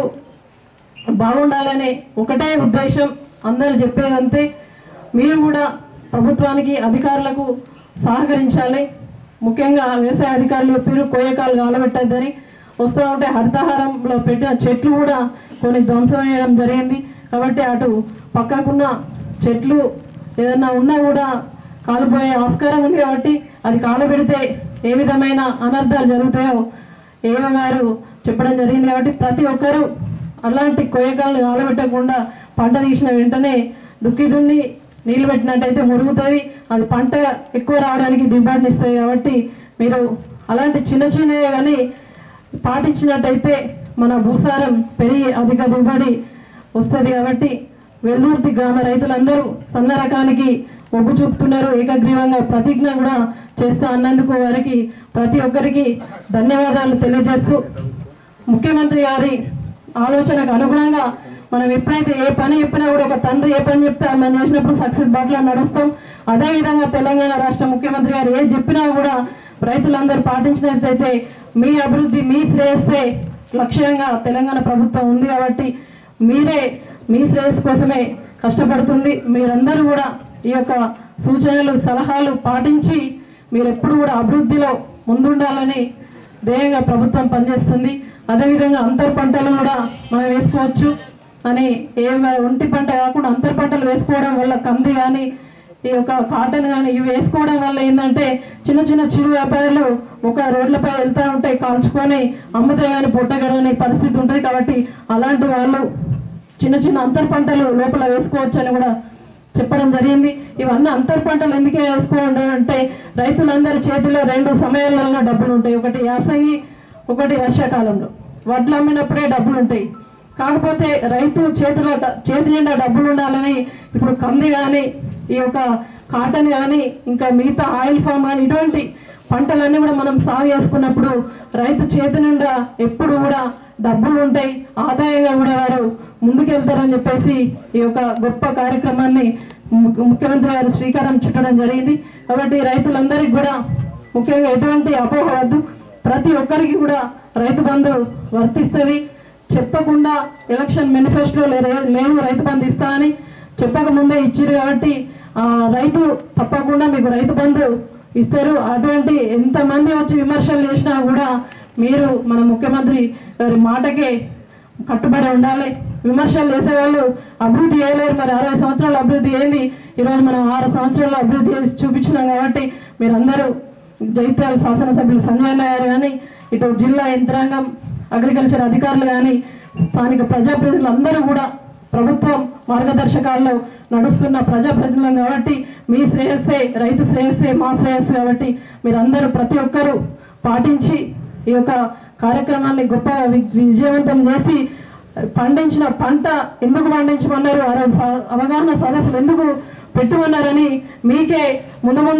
బాగుండాలనే ఒకటే ఉద్దేశం. అందరూ చెప్పేదంతే. మీరు కూడా ప్రభుత్వానికి, అధికారులకు సహకరించాలి. ముఖ్యంగా వ్యవసాయ అధికారులు పేరు కొయ్యకాలు కాలబెట్టద్దని వస్తూ ఉంటే హరితహారంలో పెట్టిన చెట్లు కూడా కొన్ని ధ్వంసం చేయడం జరిగింది. కాబట్టి అటు పక్కకున్న చెట్లు ఏదన్నా ఉన్నా కూడా కాలిపోయే ఆస్కారం ఉంది. కాబట్టి అది కాలబెడితే ఏ విధమైన అనర్థాలు జరుగుతాయో ఏవ గారు చెప్పడం జరిగింది. కాబట్టి ప్రతి ఒక్కరూ అలాంటి కొయ్యకాలను కాలబెట్టకుండా పంట తీసిన వెంటనే దుక్కి దున్ని నీళ్ళు పెట్టినట్టయితే మురుగుతుంది. అది పంట ఎక్కువ రావడానికి దిగుబడిని ఇస్తుంది. కాబట్టి మీరు అలాంటి చిన్న చిన్నవి కానీ పాటించినట్టయితే మన భూసారం పెరిగి అధిక దిగుబడి వస్తుంది. కాబట్టి వెల్దుర్తి గ్రామ రైతులందరూ సన్న రకానికి మొగ్గు చూపుతున్నారు. ఏకగ్రీవంగా ప్రతిజ్ఞ కూడా చేస్తూ అన్నందుకు వారికి ప్రతి ఒక్కరికి ధన్యవాదాలు తెలియజేస్తూ, ముఖ్యమంత్రి గారి ఆలోచనకు అనుగుణంగా మనం ఎప్పుడైతే ఏ పని చెప్పినా కూడా ఒక తండ్రి ఏ పని చెప్తే మనం చేసినప్పుడు సక్సెస్ బాటలో నడుస్తాం. అదేవిధంగా తెలంగాణ రాష్ట్ర ముఖ్యమంత్రి గారు ఏది చెప్పినా కూడా రైతులందరూ పాటించినట్లయితే మీ అభివృద్ధి, మీ శ్రేయస్సే లక్ష్యంగా తెలంగాణ ప్రభుత్వం ఉంది. కాబట్టి మీరే మీ శ్రేయస్సు కోసమే కష్టపడుతుంది. మీరందరూ కూడా ఈ యొక్క సూచనలు, సలహాలు పాటించి మీరు ఎప్పుడు కూడా అభివృద్ధిలో ముందుండాలని ధ్యేయంగా ప్రభుత్వం పనిచేస్తుంది. అదేవిధంగా అంతర్ పంటలు కూడా మనం వేసుకోవచ్చు అని ఏవిగా ఒంటి పంట కాకుండా అంతర్ పంటలు వేసుకోవడం వల్ల కంది కానీ ఈ యొక్క కాటన్ కానీ ఇవి వేసుకోవడం వల్ల ఏంటంటే చిన్న చిన్న చిరు వ్యాపారులు ఒక రోడ్లపై వెళ్తూ ఉంటే కాల్చుకొని అమ్ముతే కానీ పొట్టగడని పరిస్థితి ఉంటుంది. కాబట్టి అలాంటి వాళ్ళు చిన్న చిన్న అంతర్ పంటలు లోపల వేసుకోవచ్చు అని కూడా చెప్పడం జరిగింది. ఇవన్నీ అంతర్ పంటలు ఎందుకే వేసుకోండి అంటే రైతులందరి చేతిలో 2 సమయాలలో డబ్బులు ఉంటాయి. ఒకటి యాసంగి, ఒకటి వర్షాకాలంలో. వడ్లు అమ్మినప్పుడే డబ్బులు ఉంటాయి. కాకపోతే రైతు చేతి నిండా డబ్బులు ఉండాలని ఇప్పుడు కంది కానీ ఈ యొక్క కాటన్ కానీ ఇంకా మిగతా ఆయిల్ ఫామ్ కానీ ఇటువంటి పంటలన్నీ కూడా మనం సాగు చేసుకున్నప్పుడు రైతు చేతి నిండా ఎప్పుడు కూడా డబ్బులు ఉంటాయి, ఆదాయంగా కూడా వారు ముందుకెళ్తారని చెప్పేసి ఈ యొక్క గొప్ప కార్యక్రమాన్ని ముఖ్యమంత్రి గారు శ్రీకారం చుట్టడం జరిగింది. కాబట్టి రైతులందరికీ కూడా ముఖ్యంగా ఎటువంటి అపోహ వద్దు. ప్రతి ఒక్కరికి కూడా రైతు బంధు వర్తిస్తుంది. చెప్పకుండా ఎలక్షన్ మేనిఫెస్టోలో లేదు రైతు బంధు ఇస్తా అని చెప్పకముందే ఇచ్చారు. కాబట్టి రైతు తప్పకుండా మీకు రైతు బంధు ఇస్తారు. అటువంటి ఎంతమంది వచ్చి విమర్శలు చేసినా కూడా మీరు మన ముఖ్యమంత్రి గారి మాటకే కట్టుబడి ఉండాలి. విమర్శలు చేసేవాళ్ళు అభివృద్ధి చేయలేరు. మరి 60 సంవత్సరాల అభివృద్ధి ఏంది, ఈరోజు మనం 6 సంవత్సరాల అభివృద్ధి చేసి చూపించినాం. కాబట్టి మీరందరూ జైత్యాల శాసనసభ్యులు సంజయ్ గారు కానీ, ఇటు జిల్లా యంత్రాంగం, అగ్రికల్చర్ అధికారులు కానీ, స్థానిక ప్రజాప్రతినిధులు అందరూ కూడా ప్రభుత్వం మార్గదర్శకాల్లో నడుస్తున్న ప్రజాప్రతినిధులం. కాబట్టి మీ శ్రేయస్సే, రైతు శ్రేయస్సే మా శ్రేయస్సు. కాబట్టి మీరందరూ ప్రతి ఒక్కరూ పాటించి ఈ యొక్క కార్యక్రమాన్ని గొప్ప విజయవంతం చేసి పండించిన పంట ఎందుకు పండించమన్నారు, అవగాహన సదస్సులు ఎందుకు పెట్టుమన్నారని మీకే ముందు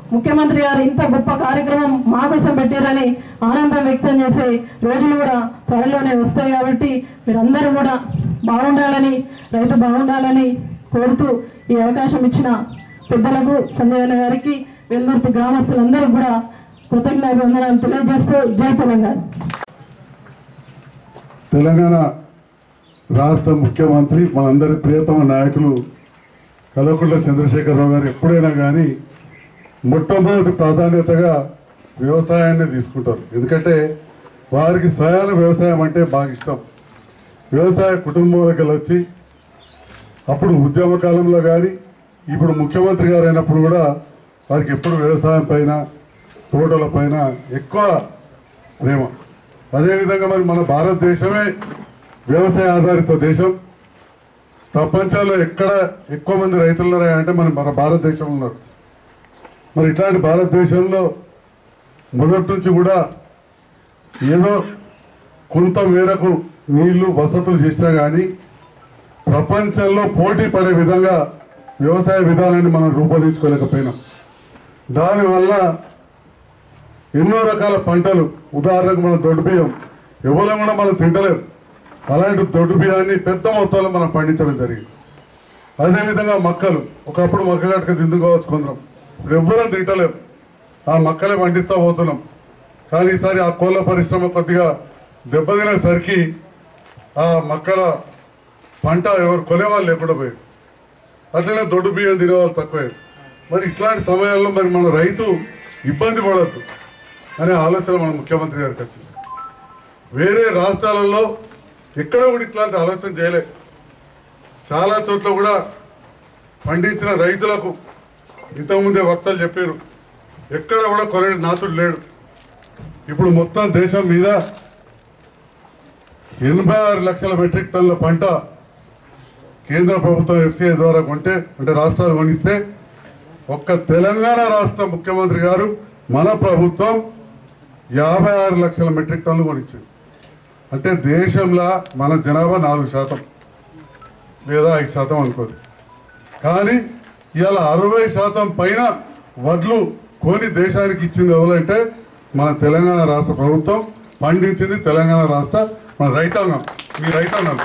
ముఖ్యమంత్రి గారు ఇంత గొప్ప కార్యక్రమం మా కోసం పెట్టారని ఆనందం వ్యక్తం చేసే రోజులు కూడా త్వరలోనే వస్తాయి. కాబట్టి మీరందరూ కూడా బాగుండాలని, రైతు బాగుండాలని కోరుతూ ఈ అవకాశం ఇచ్చిన పెద్దలకు, సంజయ్ అన్న గారికి, వెల్లుర్తి గ్రామస్తులందరూ కూడా కృతజ్ఞతాభివందనాలు తెలియజేస్తూ జై తెలంగాణ. తెలంగాణ రాష్ట్ర ముఖ్యమంత్రి మనందరి ప్రియతమ నాయకులు కల్వకుంట్ల చంద్రశేఖరరావు గారు ఎప్పుడైనా కానీ మొట్టమొదటి ప్రాధాన్యతగా వ్యవసాయాన్ని తీసుకుంటారు. ఎందుకంటే వారికి స్వయాన వ్యవసాయం అంటే బాగా ఇష్టం. వ్యవసాయ కుటుంబంలోకి వచ్చి అప్పుడు ఉద్యమ కాలంలో కానీ ఇప్పుడు ముఖ్యమంత్రి గారు అయినప్పుడు కూడా వారికి ఎప్పుడు వ్యవసాయం పైన, తోటల పైన ఎక్కువ ప్రేమ. అదేవిధంగా మరి మన భారతదేశమే వ్యవసాయ ఆధారిత దేశం. ప్రపంచంలో ఎక్కడ ఎక్కువ మంది రైతులు ఉన్నారంటే మన భారతదేశంలో ఉన్నారు. మరి ఇట్లాంటి భారతదేశంలో మొదటి నుంచి కూడా ఏదో కొంత మేరకు నీళ్లు, వసతులు చేసినా కానీ ప్రపంచంలో పోటీ పడే విధంగా వ్యవసాయ విధానాన్ని మనం రూపొందించుకోలేకపోయినాం. దానివల్ల ఎన్నో రకాల పంటలు, ఉదాహరణకు మనం దొడ్డు బియ్యం ఎవరో కూడా మనం తింటలేం. అలాంటి దొడ్డు బియ్యాన్ని పెద్ద మొత్తంలో మనం పండించడం జరిగింది. అదేవిధంగా మక్కలు, ఒకప్పుడు మక్కగట్టుగా తిందుకోవచ్చు కొందరం, ఇప్పుడు ఎవ్వరం తింటలేం. ఆ మక్కలే పండిస్తూ పోతున్నాం. కానీ ఈసారి ఆ కోళ్ళ పరిశ్రమ కొద్దిగా దెబ్బతినేసరికి ఆ మక్కల పంట ఎవరు కొనేవాళ్ళు లేకుండా పోయారు. అట్లనే దొడ్డు బియ్యం తినేవాళ్ళు తక్కువే. మరి ఇట్లాంటి సమయాల్లో మరి మన రైతు ఇబ్బంది పడద్దు అనే ఆలోచన మన ముఖ్యమంత్రి గారికి వచ్చింది. వేరే రాష్ట్రాలలో ఎక్కడ కూడా ఇట్లాంటి ఆలోచన చేయలే. చాలా చోట్ల కూడా పండించిన రైతులకు ఇంతకుముందే వక్తలు చెప్పారు, ఎక్కడ కూడా కొనే నాతుడు లేడు. ఇప్పుడు మొత్తం దేశం మీద 86 లక్షల మెట్రిక్ టన్నుల పంట కేంద్ర ప్రభుత్వం FCI ద్వారా కొంటే, అంటే రాష్ట్రాలు కొనిస్తే, ఒక్క తెలంగాణ రాష్ట్ర ముఖ్యమంత్రి గారు మన ప్రభుత్వం 56 లక్షల మెట్రిక్ టన్నులు కొనిచ్చింది. అంటే దేశంలో మన జనాభా 4% లేదా 5% అనుకోదు. కానీ ఇవాళ 60% పైన వడ్లు కొని దేశానికి ఇచ్చింది ఎవరంటే మన తెలంగాణ రాష్ట్ర ప్రభుత్వం పండించింది. తెలంగాణ రాష్ట్ర మన రైతాంగం, మీ రైతాంగం.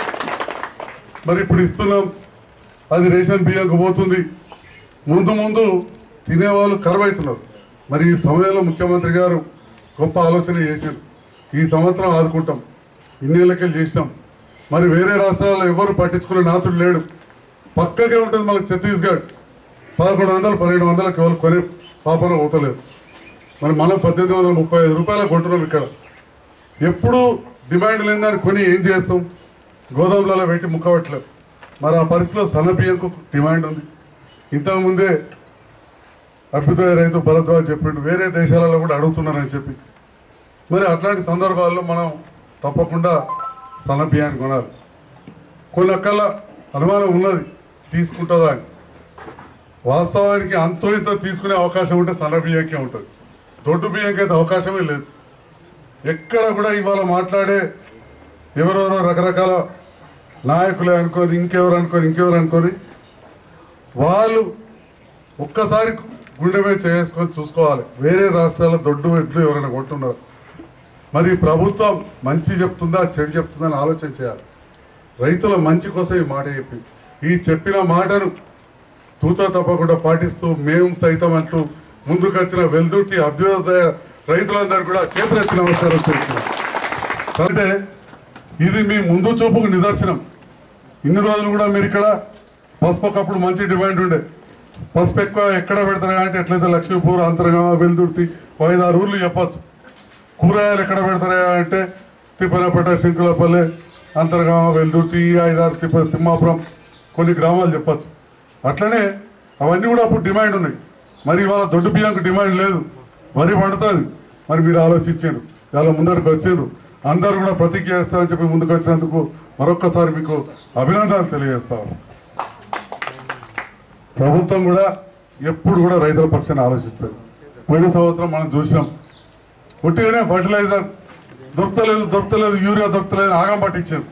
మరి ఇప్పుడు ఇస్తున్నాం, అది రేషన్ బియ్యంకు పోతుంది. ముందు ముందు తినేవాళ్ళు కరువైతున్నారు. మరి ఈ సమయంలో ముఖ్యమంత్రి గారు గొప్ప ఆలోచన చేశారు. ఈ సంవత్సరం ఆదుకుంటాం, ఇన్నేళ్ళకెళ్ళి చేసినాం. మరి వేరే రాష్ట్రాల్లో ఎవరు పట్టించుకునే నాతుడు లేడు. పక్కకే ఉంటుంది మనకు ఛత్తీస్గఢ్, 1100, 1200కి ఎవరు కొనే పాపన పోతలేదు. మరి మనం 1835 రూపాయలు కొంటున్నాం. ఇక్కడ ఎప్పుడు డిమాండ్ లేదని కొని ఏం చేస్తాం? గోదాములలో పెట్టి ముక్కబట్టలేదు. మరి ఆ పరిస్థితిలో సన్న బియ్యంకు డిమాండ్ ఉంది. ఇంతకుముందే అభ్యుదయ రైతు భరద్వాజ్ చెప్పిండు, వేరే దేశాలలో కూడా అడుగుతున్నారని చెప్పి. మరి అట్లాంటి సందర్భాల్లో మనం తప్పకుండా సన్న బియ్యాన్ని కొనాలి. కొన్ని అక్కల అనుమానం ఉన్నది తీసుకుంటుందా అని. వాస్తవానికి అంతో ఇంత తీసుకునే అవకాశం ఉంటే సన్న బియ్యంకే ఉంటుంది, దొడ్డు బియ్యంకి అయితే అవకాశమే లేదు. ఎక్కడ కూడా ఇవాళ మాట్లాడే ఎవరెవరో రకరకాల నాయకులే అనుకొని, ఇంకెవరు అనుకొని వాళ్ళు ఒక్కసారి గుండె మీద చేసుకొని చూసుకోవాలి. వేరే రాష్ట్రాల దొడ్డు ఎడ్లు ఎవరైనా కొంటున్నారు, మరి ప్రభుత్వం మంచి చెప్తుందా చెడు చెప్తుందా అని ఆలోచన చేయాలి. రైతుల మంచి కోసం ఈ మాట చెప్పి, ఈ చెప్పిన మాటను తూచా తప్పకుండా పాటిస్తూ మేము సైతం అంటూ ముందుకు వచ్చిన వెల్దుర్తి అభ్యుదయ రైతులందరూ కూడా చేతులెత్తి నమస్కారం చేస్తున్నారు. అంటే ఇది మీ ముందు చూపుకు నిదర్శనం. ఇన్ని రోజులు కూడా మీరు ఇక్కడ పసుపు ఒకప్పుడు మంచి డిమాండ్ ఉండే, పసుపు ఎక్కువ ఎక్కడ పెడతారా అంటే ఎట్లయితే లక్ష్మీపూర్, అంతర్గామ, వెల్దుర్తి 5-6 ఊర్లు చెప్పచ్చు. కూరగాయలు ఎక్కడ పెడతారా అంటే తిప్పనపేట, శంకులపల్లె, అంతర్గామ, వెల్దుర్తి, 5-6 తిమ్మాపురం కొన్ని గ్రామాలు చెప్పచ్చు. అట్లనే అవన్నీ కూడా అప్పుడు డిమాండ్ ఉన్నాయి. మరి ఇవాళ దొడ్డు బియ్యంకు డిమాండ్ లేదు, వరి పండుతుంది. మరి మీరు ఆలోచించారు, చాలా ముందరికి వచ్చారు. అందరూ కూడా ప్రతిజ్ఞ చేస్తారని చెప్పి ముందుకు వచ్చినందుకు మరొక్కసారి మీకు అభినందనలు తెలియజేస్తాను. ప్రభుత్వం కూడా ఎప్పుడు కూడా రైతుల పక్షాన్ని ఆలోచిస్తుంది. పోయిన సంవత్సరం మనం చూసినాం, ఒట్టిగానే ఫర్టిలైజర్ దొరకలేదు, యూరియా దొరకలేదు, ఆగం పట్టించారు.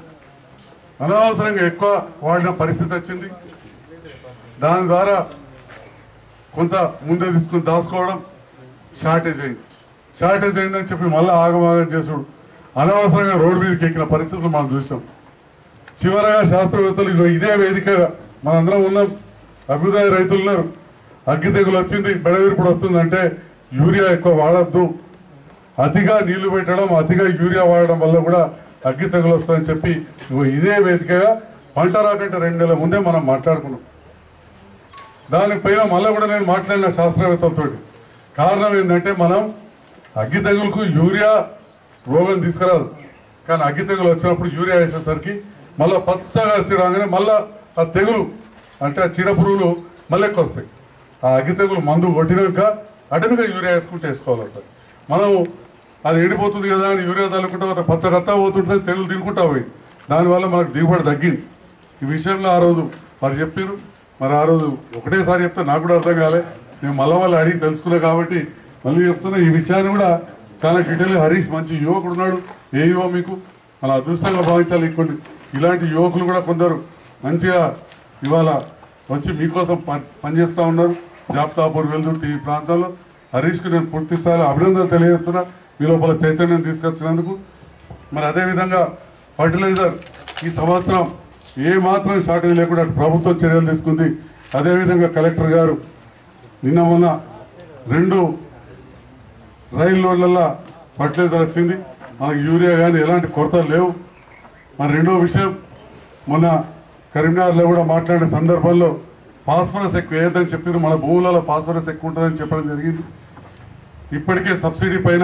అనవసరంగా ఎక్కువ వాడిన పరిస్థితి వచ్చింది. దాని ద్వారా కొంత ముందే తీసుకుని దాచుకోవడం షార్టేజ్ అయిందని చెప్పి మళ్ళీ ఆగమాగం చేసుడు, అనవసరంగా రోడ్డు మీదకి ఎక్కిన పరిస్థితులు మనం చూసాం. చివరగా శాస్త్రవేత్తలు ఇదే వేదికగా మనందరం ఉన్నాం, అభ్యుదయ రైతులు ఉన్నారు, అగ్గి తెగులు వచ్చింది, బెడవిరుపుడు వస్తుందంటే యూరియా ఎక్కువ వాడద్దు, అతిగా నీళ్లు పెట్టడం, అతిగా యూరియా వాడడం వల్ల కూడా అగ్గి తెగులు వస్తుందని చెప్పి ఇదే వేదికగా పంట రాకంటే 2 నెలల ముందే మనం మాట్లాడుకున్నాం. దానిపైన మళ్ళీ కూడా నేను మాట్లాడిన శాస్త్రవేత్తలతో. కారణం ఏంటంటే మనం అగ్గి తెగులకు యూరియా రోగం తీసుకురాదు, కానీ అగ్గి తెగులు వచ్చినప్పుడు యూరియా వేసేసరికి మళ్ళీ పచ్చగా రాగానే మళ్ళీ ఆ తెగులు అంటే ఆ చీడపురుగులు మళ్ళీ ఎక్కువ వస్తాయి. ఆ అగ్గి తెగులు మందు కొట్టినాక అటెన్గా యూరియా వేసుకోవాలి సార్. మనం అది ఎండిపోతుంది కదా అని యూరియా చల్లుకుంటా పచ్చ కత్తా పోతుంటుంది, తెగులు తినుకుంటా పోయి దానివల్ల మనకు దిగుబడి తగ్గింది. ఈ విషయంలో ఆ రోజు మరి చెప్పారు, మరి ఆ రోజు ఒకటేసారి చెప్తే నాకు కూడా అర్థం కాలే, నేను మళ్ళీ అడిగి తెలుసుకున్నా కాబట్టి మళ్ళీ చెప్తున్నా. ఈ విషయాన్ని కూడా చాలా డీటెయిల్గా హరీష్ మంచి యువకుడు ఉన్నాడు, ఏ యువ మీకు మన అదృష్టంగా భావించాలి. కొన్ని ఇలాంటి యువకులు కూడా కొందరు మంచిగా ఇవాళ వచ్చి మీకోసం పనిచేస్తూ ఉన్నారు. జాప్తాపూర్, వెల్దుర్తి ఈ ప్రాంతాల్లో హరీష్కి నేను పూర్తి స్థాయిలో అభినందనలు తెలియజేస్తున్నా, మీ లోపల చైతన్యం తీసుకొచ్చినందుకు. మరి అదేవిధంగా ఫర్టిలైజర్ ఈ సంవత్సరం ఏ మాత్రం షార్టేజ్ లేకుండా ప్రభుత్వం చర్యలు తీసుకుంది. అదేవిధంగా కలెక్టర్ గారు నిన్న మొన్న 2 రైలు లోడ్లలో ఫర్టిలైజర్ వచ్చింది, మనకు యూరియా కానీ ఎలాంటి కొరతలు లేవు. మరి రెండో విషయం, మొన్న కరీంనగర్లో కూడా మాట్లాడిన సందర్భంలో ఫాస్ఫరస్ ఎక్కువ వేయద్దని చెప్పారు, మన భూములలో ఫాస్ఫరస్ ఎక్కువ ఉంటుందని చెప్పడం జరిగింది. ఇప్పటికే సబ్సిడీ పైన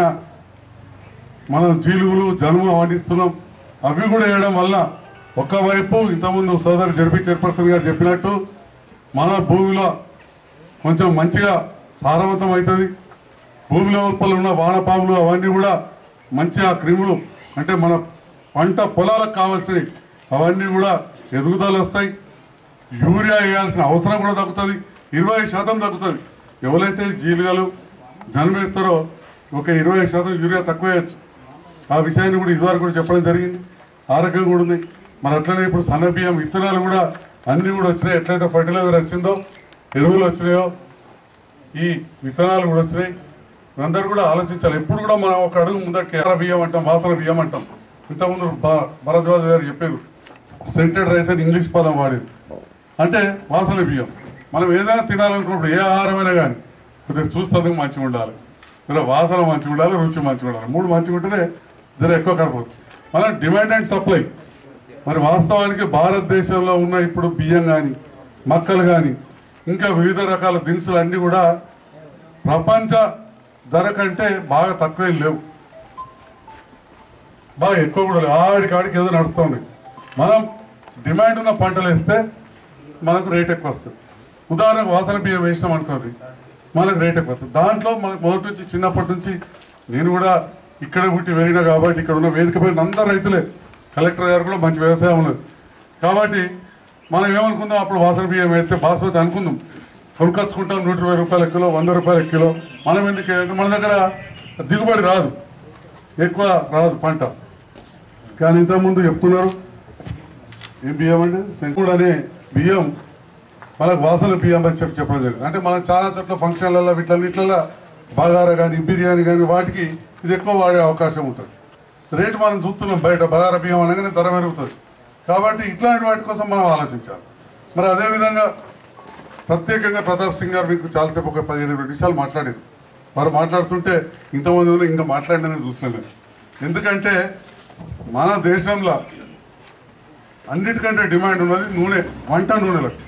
మనం జీలుగులు జనుము పండిస్తున్నాం, అవి కూడా వేయడం వల్ల ఒకవైపు ఇంతకుముందు సోదరు జడ్పీ చైర్పర్సన్ గారు చెప్పినట్టు మన భూమిలో కొంచెం మంచిగా సారవంతం అవుతుంది, భూమి లోపల ఉన్న వానపాములు అవన్నీ కూడా మంచిగా క్రిములు అంటే మన పంట పొలాలకు కావాల్సినవి అవన్నీ కూడా ఎదుగుదల వస్తాయి. యూరియా వేయాల్సిన అవసరం కూడా తగ్గుతుంది, 20% తగ్గుతుంది. ఎవరైతే జీలుగలు జన్మేస్తారో ఒక 20% యూరియా తక్కువ వేయచ్చు. ఆ విషయాన్ని కూడా ఇదివరకు కూడా చెప్పడం జరిగింది, ఆరోగ్యం కూడా ఉంది. మరి అట్లనే ఇప్పుడు సన్న బియ్యం విత్తనాలు కూడా అన్నీ కూడా వచ్చినాయి. ఎట్లయితే ఫర్టిలైజర్ వచ్చిందో, ఎరువులు వచ్చినాయో, ఈ విత్తనాలు కూడా వచ్చినాయి. అందరూ కూడా ఆలోచించాలి. ఎప్పుడు కూడా మనం ఒక అడుగు ముందరికి బియ్యం అంటాం, వాసన బియ్యం అంటాం. ఇంతకుముందు భరద్వాజ్ గారు చెప్పారు, సెంటెడ్ రైస్ అని ఇంగ్లీష్ పదం వాడేది, అంటే వాసన బియ్యం. మనం ఏదైనా తినాలనుకున్నప్పుడు ఏ ఆహారమైనా కానీ కొద్దిగా చూస్తుంది మంచిగా ఉండాలి, ఇలా వాసన మంచిగా ఉండాలి, రుచి మంచిగా ఉండాలి, 3 మంచిగా ఉంటేనే జర ఎక్కువ కనపడుతుంది. మనం డిమాండ్ అండ్ సప్లై. మరి వాస్తవానికి భారతదేశంలో ఉన్న ఇప్పుడు బియ్యం కానీ మక్కలు కానీ ఇంకా వివిధ రకాల దినుసులు అన్నీ కూడా ప్రపంచ ధర కంటే బాగా తక్కువే లేవు, బాగా ఎక్కువ కూడా లేవు. ఆడికాడికి ఏదో నడుస్తుంది. మనం డిమాండ్ ఉన్న పంటలు వేస్తే మనకు రేట్ ఎక్కువ వస్తుంది. ఉదాహరణకు వాసన బియ్యం వేసినాం అనుకోండి, మనకు రేట్ ఎక్కువ వస్తుంది. దాంట్లో మనకు మొదటి నుంచి చిన్నప్పటి నుంచి నేను కూడా ఇక్కడ పుట్టి పెరిగినా కాబట్టి ఇక్కడ ఉన్న వేదిక పైన అందరు రైతులే, కలెక్టర్ గారు కూడా మంచి వ్యవసాయం ఉన్నది కాబట్టి మనం ఏమనుకుందాం, అప్పుడు వాసన బియ్యం వేస్తే బాస్మతి అనుకుందాం, కొనుకొచ్చుకుంటాం 120 రూపాయల కిలో, 100 రూపాయల కిలో. మనం ఎందుకు, మన దగ్గర దిగుబడి రాదు, ఎక్కువ రాదు పంట. కానీ ఇంతకుముందు చెప్తున్నారు ఏం బియ్యం అంటే సెంకూడ్ అనే బియ్యం మనకు వాసన బియ్యం అని చెప్పడం జరిగింది. అంటే మనం చాలా చోట్ల ఫంక్షన్లలో వీటిలో బగారా కానీ బిర్యానీ కానీ వాటికి ఇది ఎక్కువ వాడే అవకాశం ఉంటుంది. రేటు మనం చూస్తున్నాం బయట, బగారా బియ్యం అనగానే ధర పెరుగుతుంది. కాబట్టి ఇట్లాంటి వాటి కోసం మనం ఆలోచించాలి. మరి అదేవిధంగా ప్రత్యేకంగా ప్రతాప్ సింగ్ గారు మీకు చాలాసేపు ఒక 15 నిమిషాలు మాట్లాడారు. వారు మాట్లాడుతుంటే ఇంతమంది ఇంకా మాట్లాడినని చూస్తున్నాను. ఎందుకంటే మన దేశంలో అన్నిటికంటే డిమాండ్ ఉన్నది నూనె, వంట నూనెలకు.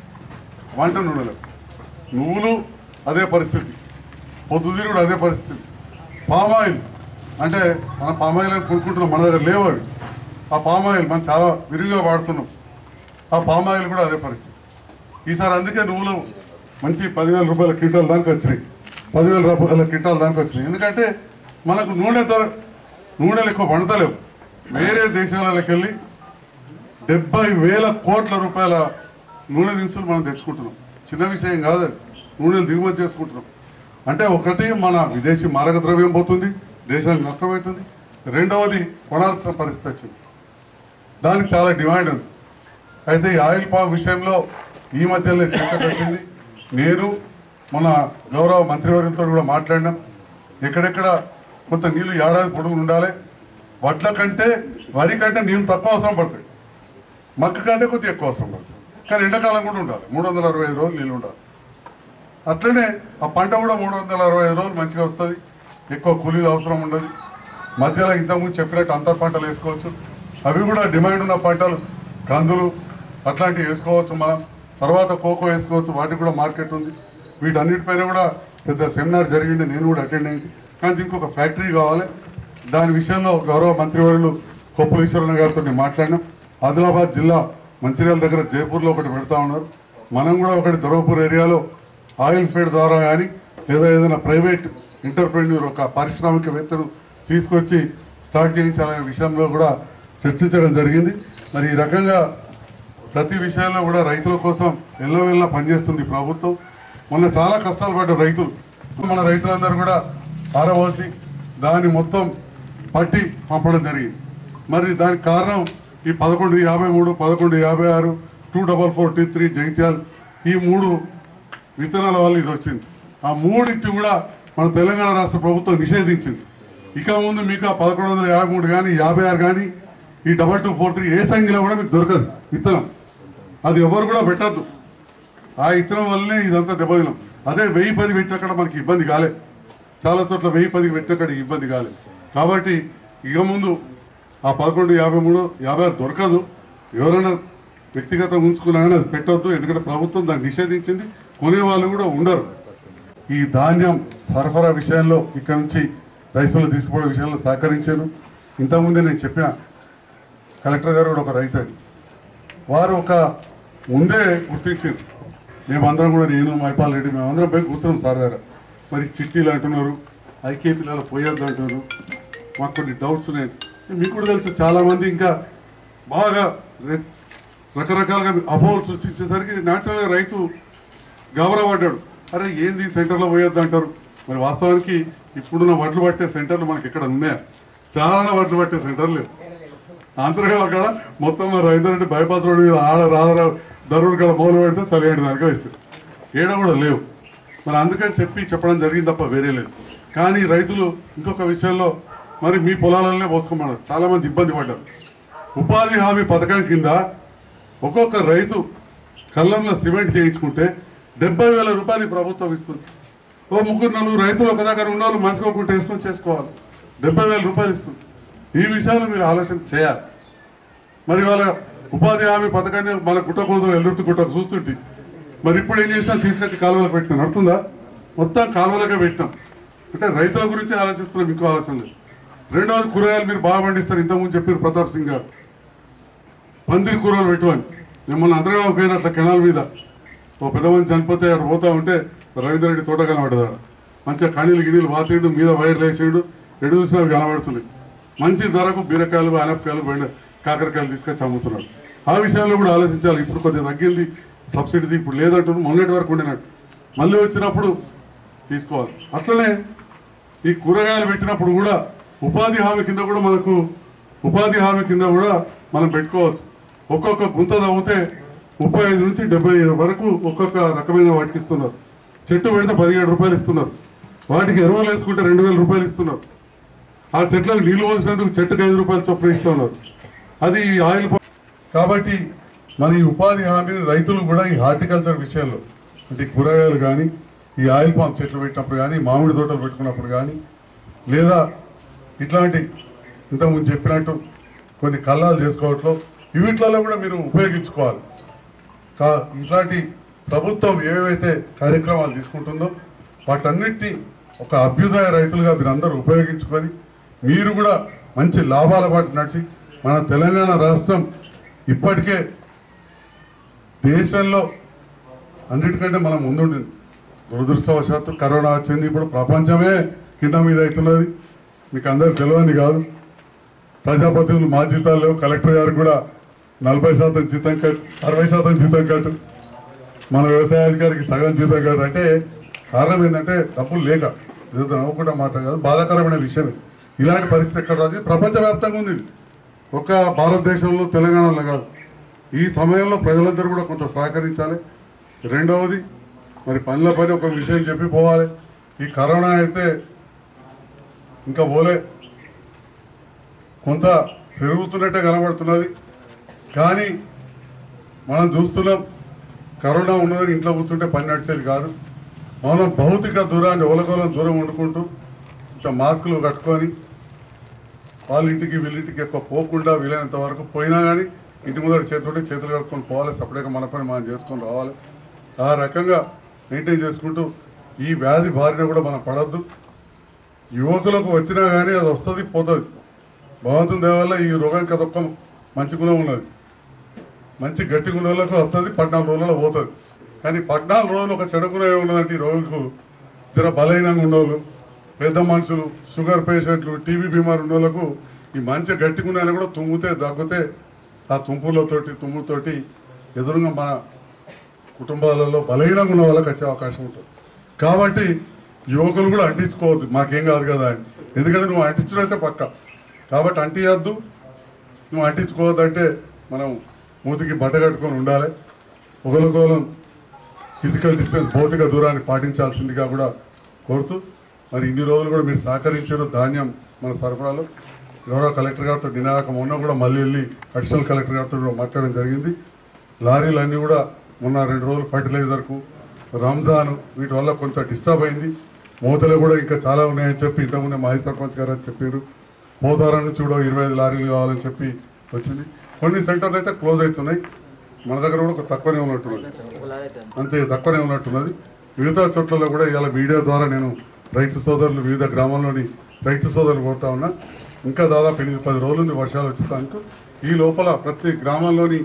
నువ్వులు అదే పరిస్థితి, పొద్దుతిరుగుడు అదే పరిస్థితి. పామాయిల్ అంటే మన పామాయిల్ అని కొనుక్కుంటున్నాం, మన దగ్గర లేవు అవి. ఆ పామాయిల్ మనం చాలా విరివిగా వాడుతున్నాం, ఆ పామాయిల్ కూడా అదే పరిస్థితి. ఈసారి అందుకే నువ్వులు మంచి 10,000 రూపాయల క్వింటాల్ దానికి వచ్చినాయి, 10,000 రూపాయల క్వింటాల్ దానికి వచ్చినాయి. ఎందుకంటే మనకు నూనెలు ఎక్కువ పండుతలేవు. వేరే దేశాలకు వెళ్ళి 70,000 కోట్ల రూపాయల నూనె దినుసులు మనం తెచ్చుకుంటున్నాం. చిన్న విషయం కాదు అది, నూనెలు దిగుమతి చేసుకుంటున్నాం. అంటే ఒకటి మన విదేశీ మారక ద్రవ్యం పోతుంది, దేశానికి నష్టమవుతుంది. రెండవది కొనాల్సిన పరిస్థితి వచ్చింది, దానికి చాలా డిమాండ్ ఉంది. అయితే ఈ ఆయిల్ పామ్ విషయంలో ఈ మధ్యలో చర్చకు వచ్చింది. నేను మన గౌరవ మంత్రివర్యులతో కూడా మాట్లాడినాం. ఎక్కడెక్కడ కొంత నీళ్ళు ఏడాది పొడుగులు ఉండాలి. వడ్ల కంటే వరి కంటే నీళ్ళు తక్కువ అవసరం పడతాయి, మక్క కంటే కొద్దిగా ఎక్కువ అవసరం పడుతుంది. కానీ ఎండాకాలం కూడా ఉండాలి, 365 రోజులు నీళ్ళు ఉండాలి. అట్లనే ఆ పంట కూడా 365 రోజులు మంచిగా వస్తుంది, ఎక్కువ కూలీలు అవసరం ఉండదు. మధ్యలో ఇంతకుముందు చెప్పినట్టు అంతర్ పంటలు వేసుకోవచ్చు. అవి కూడా డిమాండ్ ఉన్న పంటలు, కందులు అట్లాంటివి వేసుకోవచ్చు. మనం తర్వాత కోకో వేసుకోవచ్చు, వాటికి కూడా మార్కెట్ ఉంది. వీటన్నిటిపైన కూడా పెద్ద సెమినార్ జరిగింది, నేను కూడా అటెండ్ అయింది. కానీ దీనికి ఒక ఫ్యాక్టరీ కావాలి. దాని విషయంలో గౌరవ మంత్రివర్యులు కొప్పుల ఈశ్వరన్న గారితో నేను మాట్లాడినాం. ఆదిలాబాద్ జిల్లా మంచిర్యాల దగ్గర జైపూర్లో ఒకటి పెడతా ఉన్నారు. మనం కూడా ఒకటి ధర్మపూర్ ఏరియాలో ఆయిల్ ఫీడ్ ద్వారా కానీ లేదా ఏదైనా ప్రైవేట్ ఎంటర్ప్రెన్యూర్ ఒక పారిశ్రామికవేత్తను తీసుకొచ్చి స్టార్ట్ చేయించాలనే విషయంలో కూడా చర్చించడం జరిగింది. మరి ఈ రకంగా ప్రతి విషయంలో కూడా రైతుల కోసం ఎల్లవెల్లా పనిచేస్తుంది ప్రభుత్వం. మొన్న చాలా కష్టాలు పడ్డారు రైతులు. మన రైతులందరూ కూడా ఆరబోసి దాన్ని మొత్తం పట్టి పంపడం జరిగింది. మరి దానికి కారణం ఈ 1153, 1156, 2443 జైత్యాల్ ఈ 3 విత్తనాల వల్ల ఇది వచ్చింది. ఆ 3 కూడా మన తెలంగాణ రాష్ట్ర ప్రభుత్వం నిషేధించింది. ఇక ముందు మీకు ఆ 1153 కానీ 56 కానీ ఈ 2243 ఏ సంఖ్యలో కూడా మీకు దొరకదు విత్తనం. అది ఎవరు కూడా పెట్టద్దు. ఆ విత్తనం వల్లనే ఇదంతా దెబ్బతిన్నాం. అదే 1010 పెట్టినక్కడ మనకి ఇబ్బంది కాలే, చాలా చోట్ల 1010 పెట్టినక్కడ ఇబ్బంది కాలే. కాబట్టి ఇక ముందు ఆ 1153, 56 దొరకదు. ఎవరైనా వ్యక్తిగతంగా ఉంచుకున్నా కానీ అది పెట్టొద్దు, ఎందుకంటే ప్రభుత్వం దాన్ని నిషేధించింది. కొనేవాళ్ళు కూడా ఉండరు. ఈ ధాన్యం సరఫరా విషయంలో ఇక్కడ నుంచి రైస్ మిల్లు తీసుకుపోవడం విషయంలో సహకరించారు. ఇంతకుముందే నేను చెప్పిన కలెక్టర్ గారు కూడా ఒక రైతు అని, వారు ఒక ముందే గుర్తించారు. మేమందరం కూడా, నేను మైపాల్ రెడ్డి, మేమందరం పోయి కూర్చున్నాం సార్ దగ్గర. మరి చిట్టీలు అంటున్నారు, ఐకేపీలలో పోయొద్దు అంటున్నారు. మాకు కొన్ని డౌట్స్ ఉన్నాయి. మీకు కూడా తెలుసు, చాలామంది ఇంకా బాగా రకరకాలుగా అపోహలు సృష్టించేసరికి న్యాచురల్గా రైతు గౌరవపడ్డాడు. అరే ఏంది సెంటర్లో పోయొద్దు అంటారు. మరి వాస్తవానికి ఇప్పుడున్న వడ్లు పట్టే సెంటర్లు మనకి ఎక్కడ ఉన్నాయా? చాలా వడ్లు పట్టే సెంటర్లు లేవు. అంతర్గా అక్కడ మొత్తం రైతులంటే బైపాస్ రోడ్డు మీద ఆడ రాధరావు దరువుడు కాడ మొదలు పెడితే సరిహేడు దానిగా వేస్తారు, ఏడ కూడా లేవు. మరి అందుకని చెప్పడం జరిగింది తప్ప వేరే లేదు. కానీ రైతులు ఇంకొక విషయంలో మరి మీ పొలాలనే పోసుకోమన్నారు, చాలామంది ఇబ్బంది పడ్డారు. ఉపాధి హామీ పథకం కింద ఒక్కొక్క రైతు కళ్ళంలో సిమెంట్ చేయించుకుంటే 70,000 రూపాయలు ప్రభుత్వం ఇస్తుంది. ఓ 3-4 రైతులు ఒక దగ్గర ఉన్నవాళ్ళు మనసుకు ఒకటి వేసుకొని చేసుకోవాలి, 70,000 రూపాయలు ఇస్తుంది. ఈ విషయాలు మీరు ఆలోచన చేయాలి. మరి వాళ్ళ ఉపాధి హామీ పథకాన్ని మన గుట్టకోదలు ఎదురుతూ గుట్టకు చూస్తుంటే మరి ఇప్పుడు ఏం చేసినా తీసుకొచ్చి కాలువలకు పెట్టినాం, నడుతుందా? మొత్తం కాలువలకే పెట్టినాం. అంటే రైతుల గురించి ఆలోచిస్తున్నాం, ఇంకో ఆలోచన లేదు. రెండవది కూరగాయలు మీరు బాగా పండిస్తారు. ఇంతకుముందు చెప్పారు ప్రతాప్ సింగ్ గారు, పందిరి కూరలు పెట్టువని. మిమ్మల్ని అందరూ పోయిన అట్లా కెనాల్ మీద ఓ పెద్దమంది చనిపోతే అక్కడ పోతా ఉంటే రవీంద్ర రెడ్డి తోట కనబడ్డదాడు. మంచిగా కణీలు గిణీలు వాతిండు, మీద వైర్లు వేసిండు, ఎడు చూసినా అవి కనబడుతున్నాయి. మంచి ధరకు బీరకాయలు, ఆనపకాయలు, కాకరకాయలు తీసుకొచ్చి అమ్ముతున్నాడు. ఆ విషయంలో కూడా ఆలోచించాలి. ఇప్పుడు కొద్దిగా తగ్గింది సబ్సిడీ, ఇప్పుడు లేదంటున్నారు, మొన్నటి వరకు ఉండినట్టు. మళ్ళీ వచ్చినప్పుడు తీసుకోవాలి. అట్లనే ఈ కూరగాయలు పెట్టినప్పుడు కూడా ఉపాధి హామీ కింద కూడా మనం పెట్టుకోవచ్చు. ఒక్కొక్క గుంత తవ్వితే 35 నుంచి 70 వరకు ఒక్కొక్క రకమైన వాటికి ఇస్తున్నారు. చెట్టు పెడితే 17 రూపాయలు ఇస్తున్నారు. వాటికి ఎరువులు వేసుకుంటే 2,000 రూపాయలు ఇస్తున్నారు. ఆ చెట్లకు నీళ్లు పోసినందుకు చెట్టుకు 5 రూపాయలు చొప్పున ఇస్తున్నారు. అది ఆయిల్. కాబట్టి మన ఈ ఉపాధి హామీ రైతులు కూడా ఈ హార్టికల్చర్ విషయంలో, అంటే కూరగాయలు కానీ, ఈ ఆయిల్ పామ్ చెట్లు పెట్టినప్పుడు కానీ, మామిడి తోటలు పెట్టుకున్నప్పుడు కానీ, లేదా ఇట్లాంటి ఇంతకుముందు చెప్పినట్టు కొన్ని కల్లాలు చేసుకోవట్లో వీటిలలో కూడా మీరు ఉపయోగించుకోవాలి. ఇట్లాంటి ప్రభుత్వం ఏవైతే కార్యక్రమాలు తీసుకుంటుందో వాటన్నిటినీ ఒక అభ్యుదయ రైతులుగా మీరు అందరూ ఉపయోగించుకొని మీరు కూడా మంచి లాభాల పాటు నడిచి మన తెలంగాణ రాష్ట్రం ఇప్పటికే దేశంలో అన్నిటికంటే మనం ముందుండింది. దురదృష్టవశాత్తు కరోనా వచ్చింది, ఇప్పుడు ప్రపంచమే కింద మీద అవుతున్నది. మీకు అందరికి తెలియంది కాదు. ప్రజాప్రతినిధులు మా జీతాలు లేవు, కలెక్టర్ గారు కూడా 40% జీతం కట్, 60% జీతం కట్టు, మన వ్యవసాయాధికారికి సగం జీతం కట్టు. అంటే కారణం ఏంటంటే డబ్బులు లేక, ఏదో నవ్వుకుంటా మాట కాదు, బాధాకరమైన విషయమే. ఇలాంటి పరిస్థితి ఎక్కడ రాదు, ప్రపంచవ్యాప్తంగా ఉంది. ఒక్క భారతదేశంలో తెలంగాణలో కాదు. ఈ సమయంలో ప్రజలందరూ కూడా కొంత సహకరించాలి. రెండవది మరి పనుల పని ఒక విషయం చెప్పి పోవాలి. ఈ కరోనా అయితే ఇంకా పోలే, కొంత పెరుగుతున్నట్టే కనబడుతున్నది. కానీ మనం చూస్తున్నాం కరోనా ఉన్నదని ఇంట్లో కూర్చుంటే పని నడిచేది కాదు. మనం భౌతిక దూరాన్ని ఓలకోలం దూరం వండుకుంటూ కొంచెం మాస్కులు కట్టుకొని వాళ్ళ ఇంటికి వీళ్ళింటికి ఎక్కువ పోకుండా వీలైనంత వరకు పోయినా కానీ ఇంటి ముందర చేతులు కట్టుకొని పోవాలి. సపరేట్గా మన పని మనం చేసుకొని రావాలి. ఆ రకంగా మెయింటైన్ చేసుకుంటూ ఈ వ్యాధి బారిన కూడా మనం పడద్దు. యువకులకు వచ్చినా కానీ అది వస్తుంది పోతుంది. భగవంతుని దయ వల్ల ఈ రోగానికి అదొక్క మంచి గుణం ఉన్నది. మంచి గట్టి గుణాలకు వస్తుంది, 14 రోజులలో పోతుంది. కానీ 14 రోజులు ఒక చెడు గుణం ఏమున్నదంటే ఈ రోగులకు జర బలహీనంగా ఉన్నోళ్ళు, పెద్ద మనుషులు, షుగర్ పేషెంట్లు, టీబీ బీమారు ఉన్న వాళ్ళకు ఈ మంచి గట్టి గుణాన్ని కూడా తుమ్మితే దగ్గితే ఆ తుమ్ముతోటి ఎదురుగా మన కుటుంబాలలో బలహీనంగా ఉన్న వాళ్ళకి వచ్చే అవకాశం ఉంటుంది. కాబట్టి యువకులు కూడా అంటించుకోవద్దు, మాకేం కాదు కదా అని. ఎందుకంటే నువ్వు అంటించడైతే పక్క. కాబట్టి అంటియద్దు, నువ్వు అంటించుకోవద్దు అంటే మనం మూతికి బట్ట కట్టుకొని ఉండాలి. ఒకరికొకరు ఫిజికల్ డిస్టెన్స్ భౌతిక దూరాన్ని పాటించాల్సిందిగా కూడా కోరుతూ, మరి ఇన్ని రోజులు కూడా మీరు సహకరించారు. ధాన్యం మన సరఫరాలో గౌరవ కలెక్టర్ గారితో నినాక మొన్న కూడా మళ్ళీ వెళ్ళి అడిషనల్ కలెక్టర్ గారితో కూడా మాట్లాడడం జరిగింది. లారీలు అన్నీ కూడా మొన్న 2 రోజులు ఫర్టిలైజర్కు, రంజాన్ వీటి వల్ల కొంత డిస్టర్బ్ అయింది. మూతలు కూడా ఇంకా చాలా ఉన్నాయని చెప్పి ఇంతకుముందే మాజీ సర్పంచ్ గారు అని చెప్పారు. పోతారం నుంచి కూడా 25 లారీలు కావాలని చెప్పి వచ్చింది. కొన్ని సెంటర్లు అయితే క్లోజ్ అవుతున్నాయి. మన దగ్గర కూడా ఒక తక్కువనే ఉన్నట్టున్నది, అంతే తక్కువనే ఉన్నట్టున్నది. మిగతా చోట్లలో కూడా ఇవాళ మీడియా ద్వారా నేను రైతు సోదరులు, వివిధ గ్రామాల్లోని రైతు సోదరులు కోరుతా ఉన్నా. ఇంకా దాదాపు 8-10 రోజుల నుండి వర్షాలు వచ్చేదానికి ఈ లోపల ప్రతి గ్రామంలోని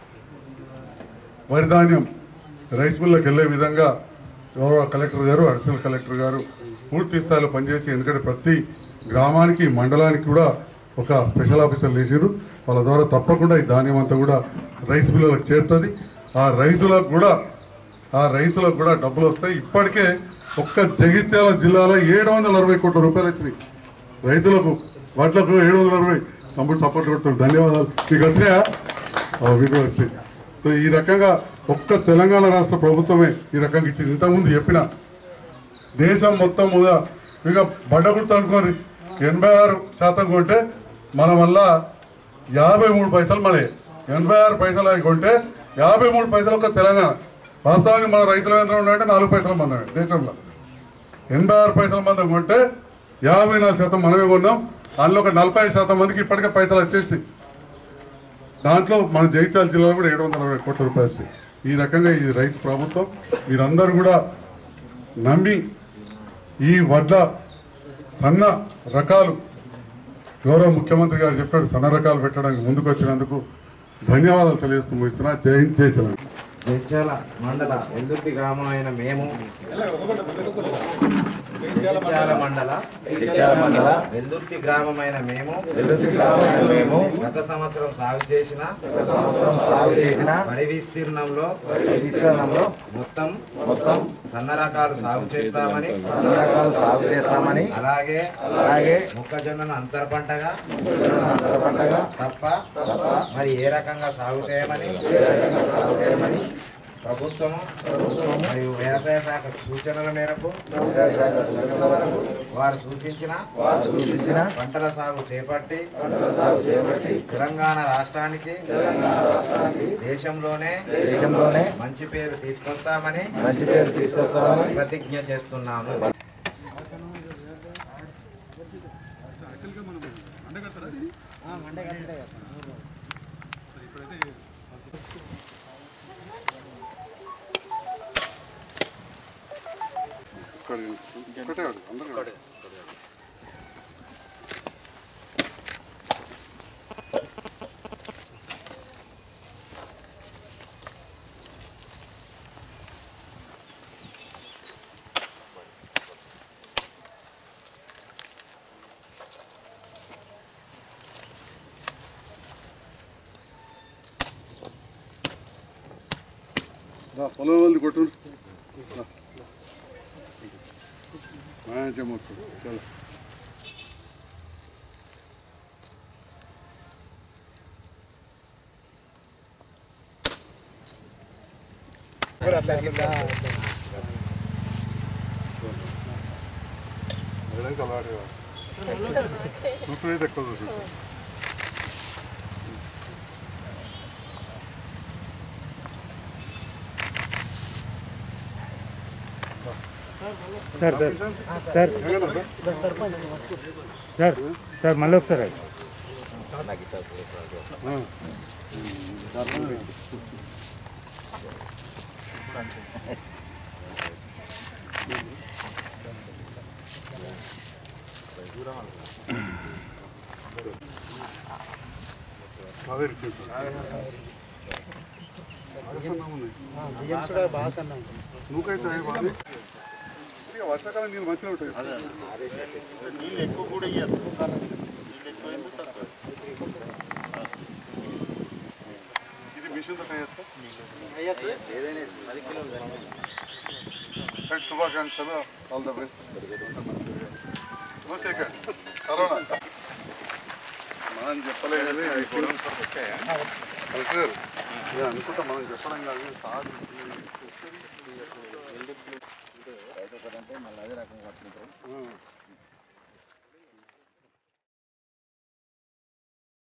వరి ధాన్యం రైస్ మిల్లకు వెళ్ళే విధంగా గౌరవ కలెక్టర్ గారు, అడిషనల్ కలెక్టర్ గారు పూర్తి స్థాయిలో పనిచేసి, ఎందుకంటే ప్రతి గ్రామానికి మండలానికి కూడా ఒక స్పెషల్ ఆఫీసర్లు వేసారు. వాళ్ళ ద్వారా తప్పకుండా ఈ ధాన్యం అంతా కూడా రైస్ మిల్లులకు చేరుతుంది. ఆ రైతులకు కూడా డబ్బులు వస్తాయి. ఇప్పటికే ఒక్క జగిత్యాల జిల్లాలో 740 కోట్ల రూపాయలు వచ్చినాయి రైతులకు. వాటిలకు 740. తమ్ముడు సపోర్ట్ కొడుతాడు, ధన్యవాదాలు. మీకు వచ్చినాయా? మీకు వచ్చాయి. సో ఈ రకంగా ఒక్క తెలంగాణ రాష్ట్ర ప్రభుత్వమే ఈ రకంగా ఇచ్చింది. ఇంతకుముందు చెప్పిన దేశం మొత్తం మీద ఇక బడ్డ గుర్తు అనుకోని 86% కొంటే మన వల్ల 53 పైసలు మళ్ళీ 86 పైసలు అవి కొంటే 53 పైసలు ఒక తెలంగాణ. వాస్తవానికి మన రైతుల యంత్రం ఉంటే 4 పైసల మందమే దేశంలో. 86 పైసల మందం కొంటే 54% మనమే కొన్నాం. అందులో ఒక 40% మందికి ఇప్పటికే పైసలు వచ్చేసి, దాంట్లో మన జగిత్యాల జిల్లాలో కూడా 740 కోట్ల రూపాయలు వచ్చాయి. ఈ రకంగా ఈ రైతు ప్రభుత్వం. మీరందరూ కూడా నమ్మి ఈ వడ్ల సన్న రకాలు గౌరవ ముఖ్యమంత్రి గారు చెప్పాడు, సన్న రకాలు పెట్టడానికి ముందుకు వచ్చినందుకు ధన్యవాదాలు తెలియజేస్తూ ముగిస్తున్నా. జై హింద్, జై తెలంగాణ. జగిత్యాల మండల వెల్దుర్తి గ్రామం అయిన మేము వెల్దుర్తి గ్రామమైన మేము గత సంవత్సరం సాగు చేసిన వరి విస్తీర్ణంలో మొత్తం సన్న రకాలు సాగు చేస్తామని అలాగే మొక్కజొన్నను అంతర పంటగా తప్ప మరి ఏ రకంగా సాగు చేయమని ప్రభుత్వము మరియు వ్యవసాయ శాఖ సూచనల మేరకు వారు సూచించిన పంటల సాగు చేపట్టి తెలంగాణ రాష్ట్రానికి దేశంలోనే మంచి పేరు తీసుకొస్తామని ప్రతిజ్ఞ చేస్తున్నాము. పొలం వాళ్ళు కొట్టు చలో. అట్లా చూడడానికి అలవాటు కావచ్చు చూసుడైతే ఎక్కువ చూసు సార్ మళ్ళీ ఒకసారి నువ్వుకైతే వర్షాకాలం నీళ్ళు మంచిగా ఉంటాయి నీళ్ళు ఎక్కువ కూడా ఇయ్యదు ఇది మిషన్తో వేయచ్చా శుభాకాంక్షలు all the best Shekhar corona మనం చెప్పలేదు కలెక్టర్ అనుకుంటా మనం చెప్పడం కాదు సార్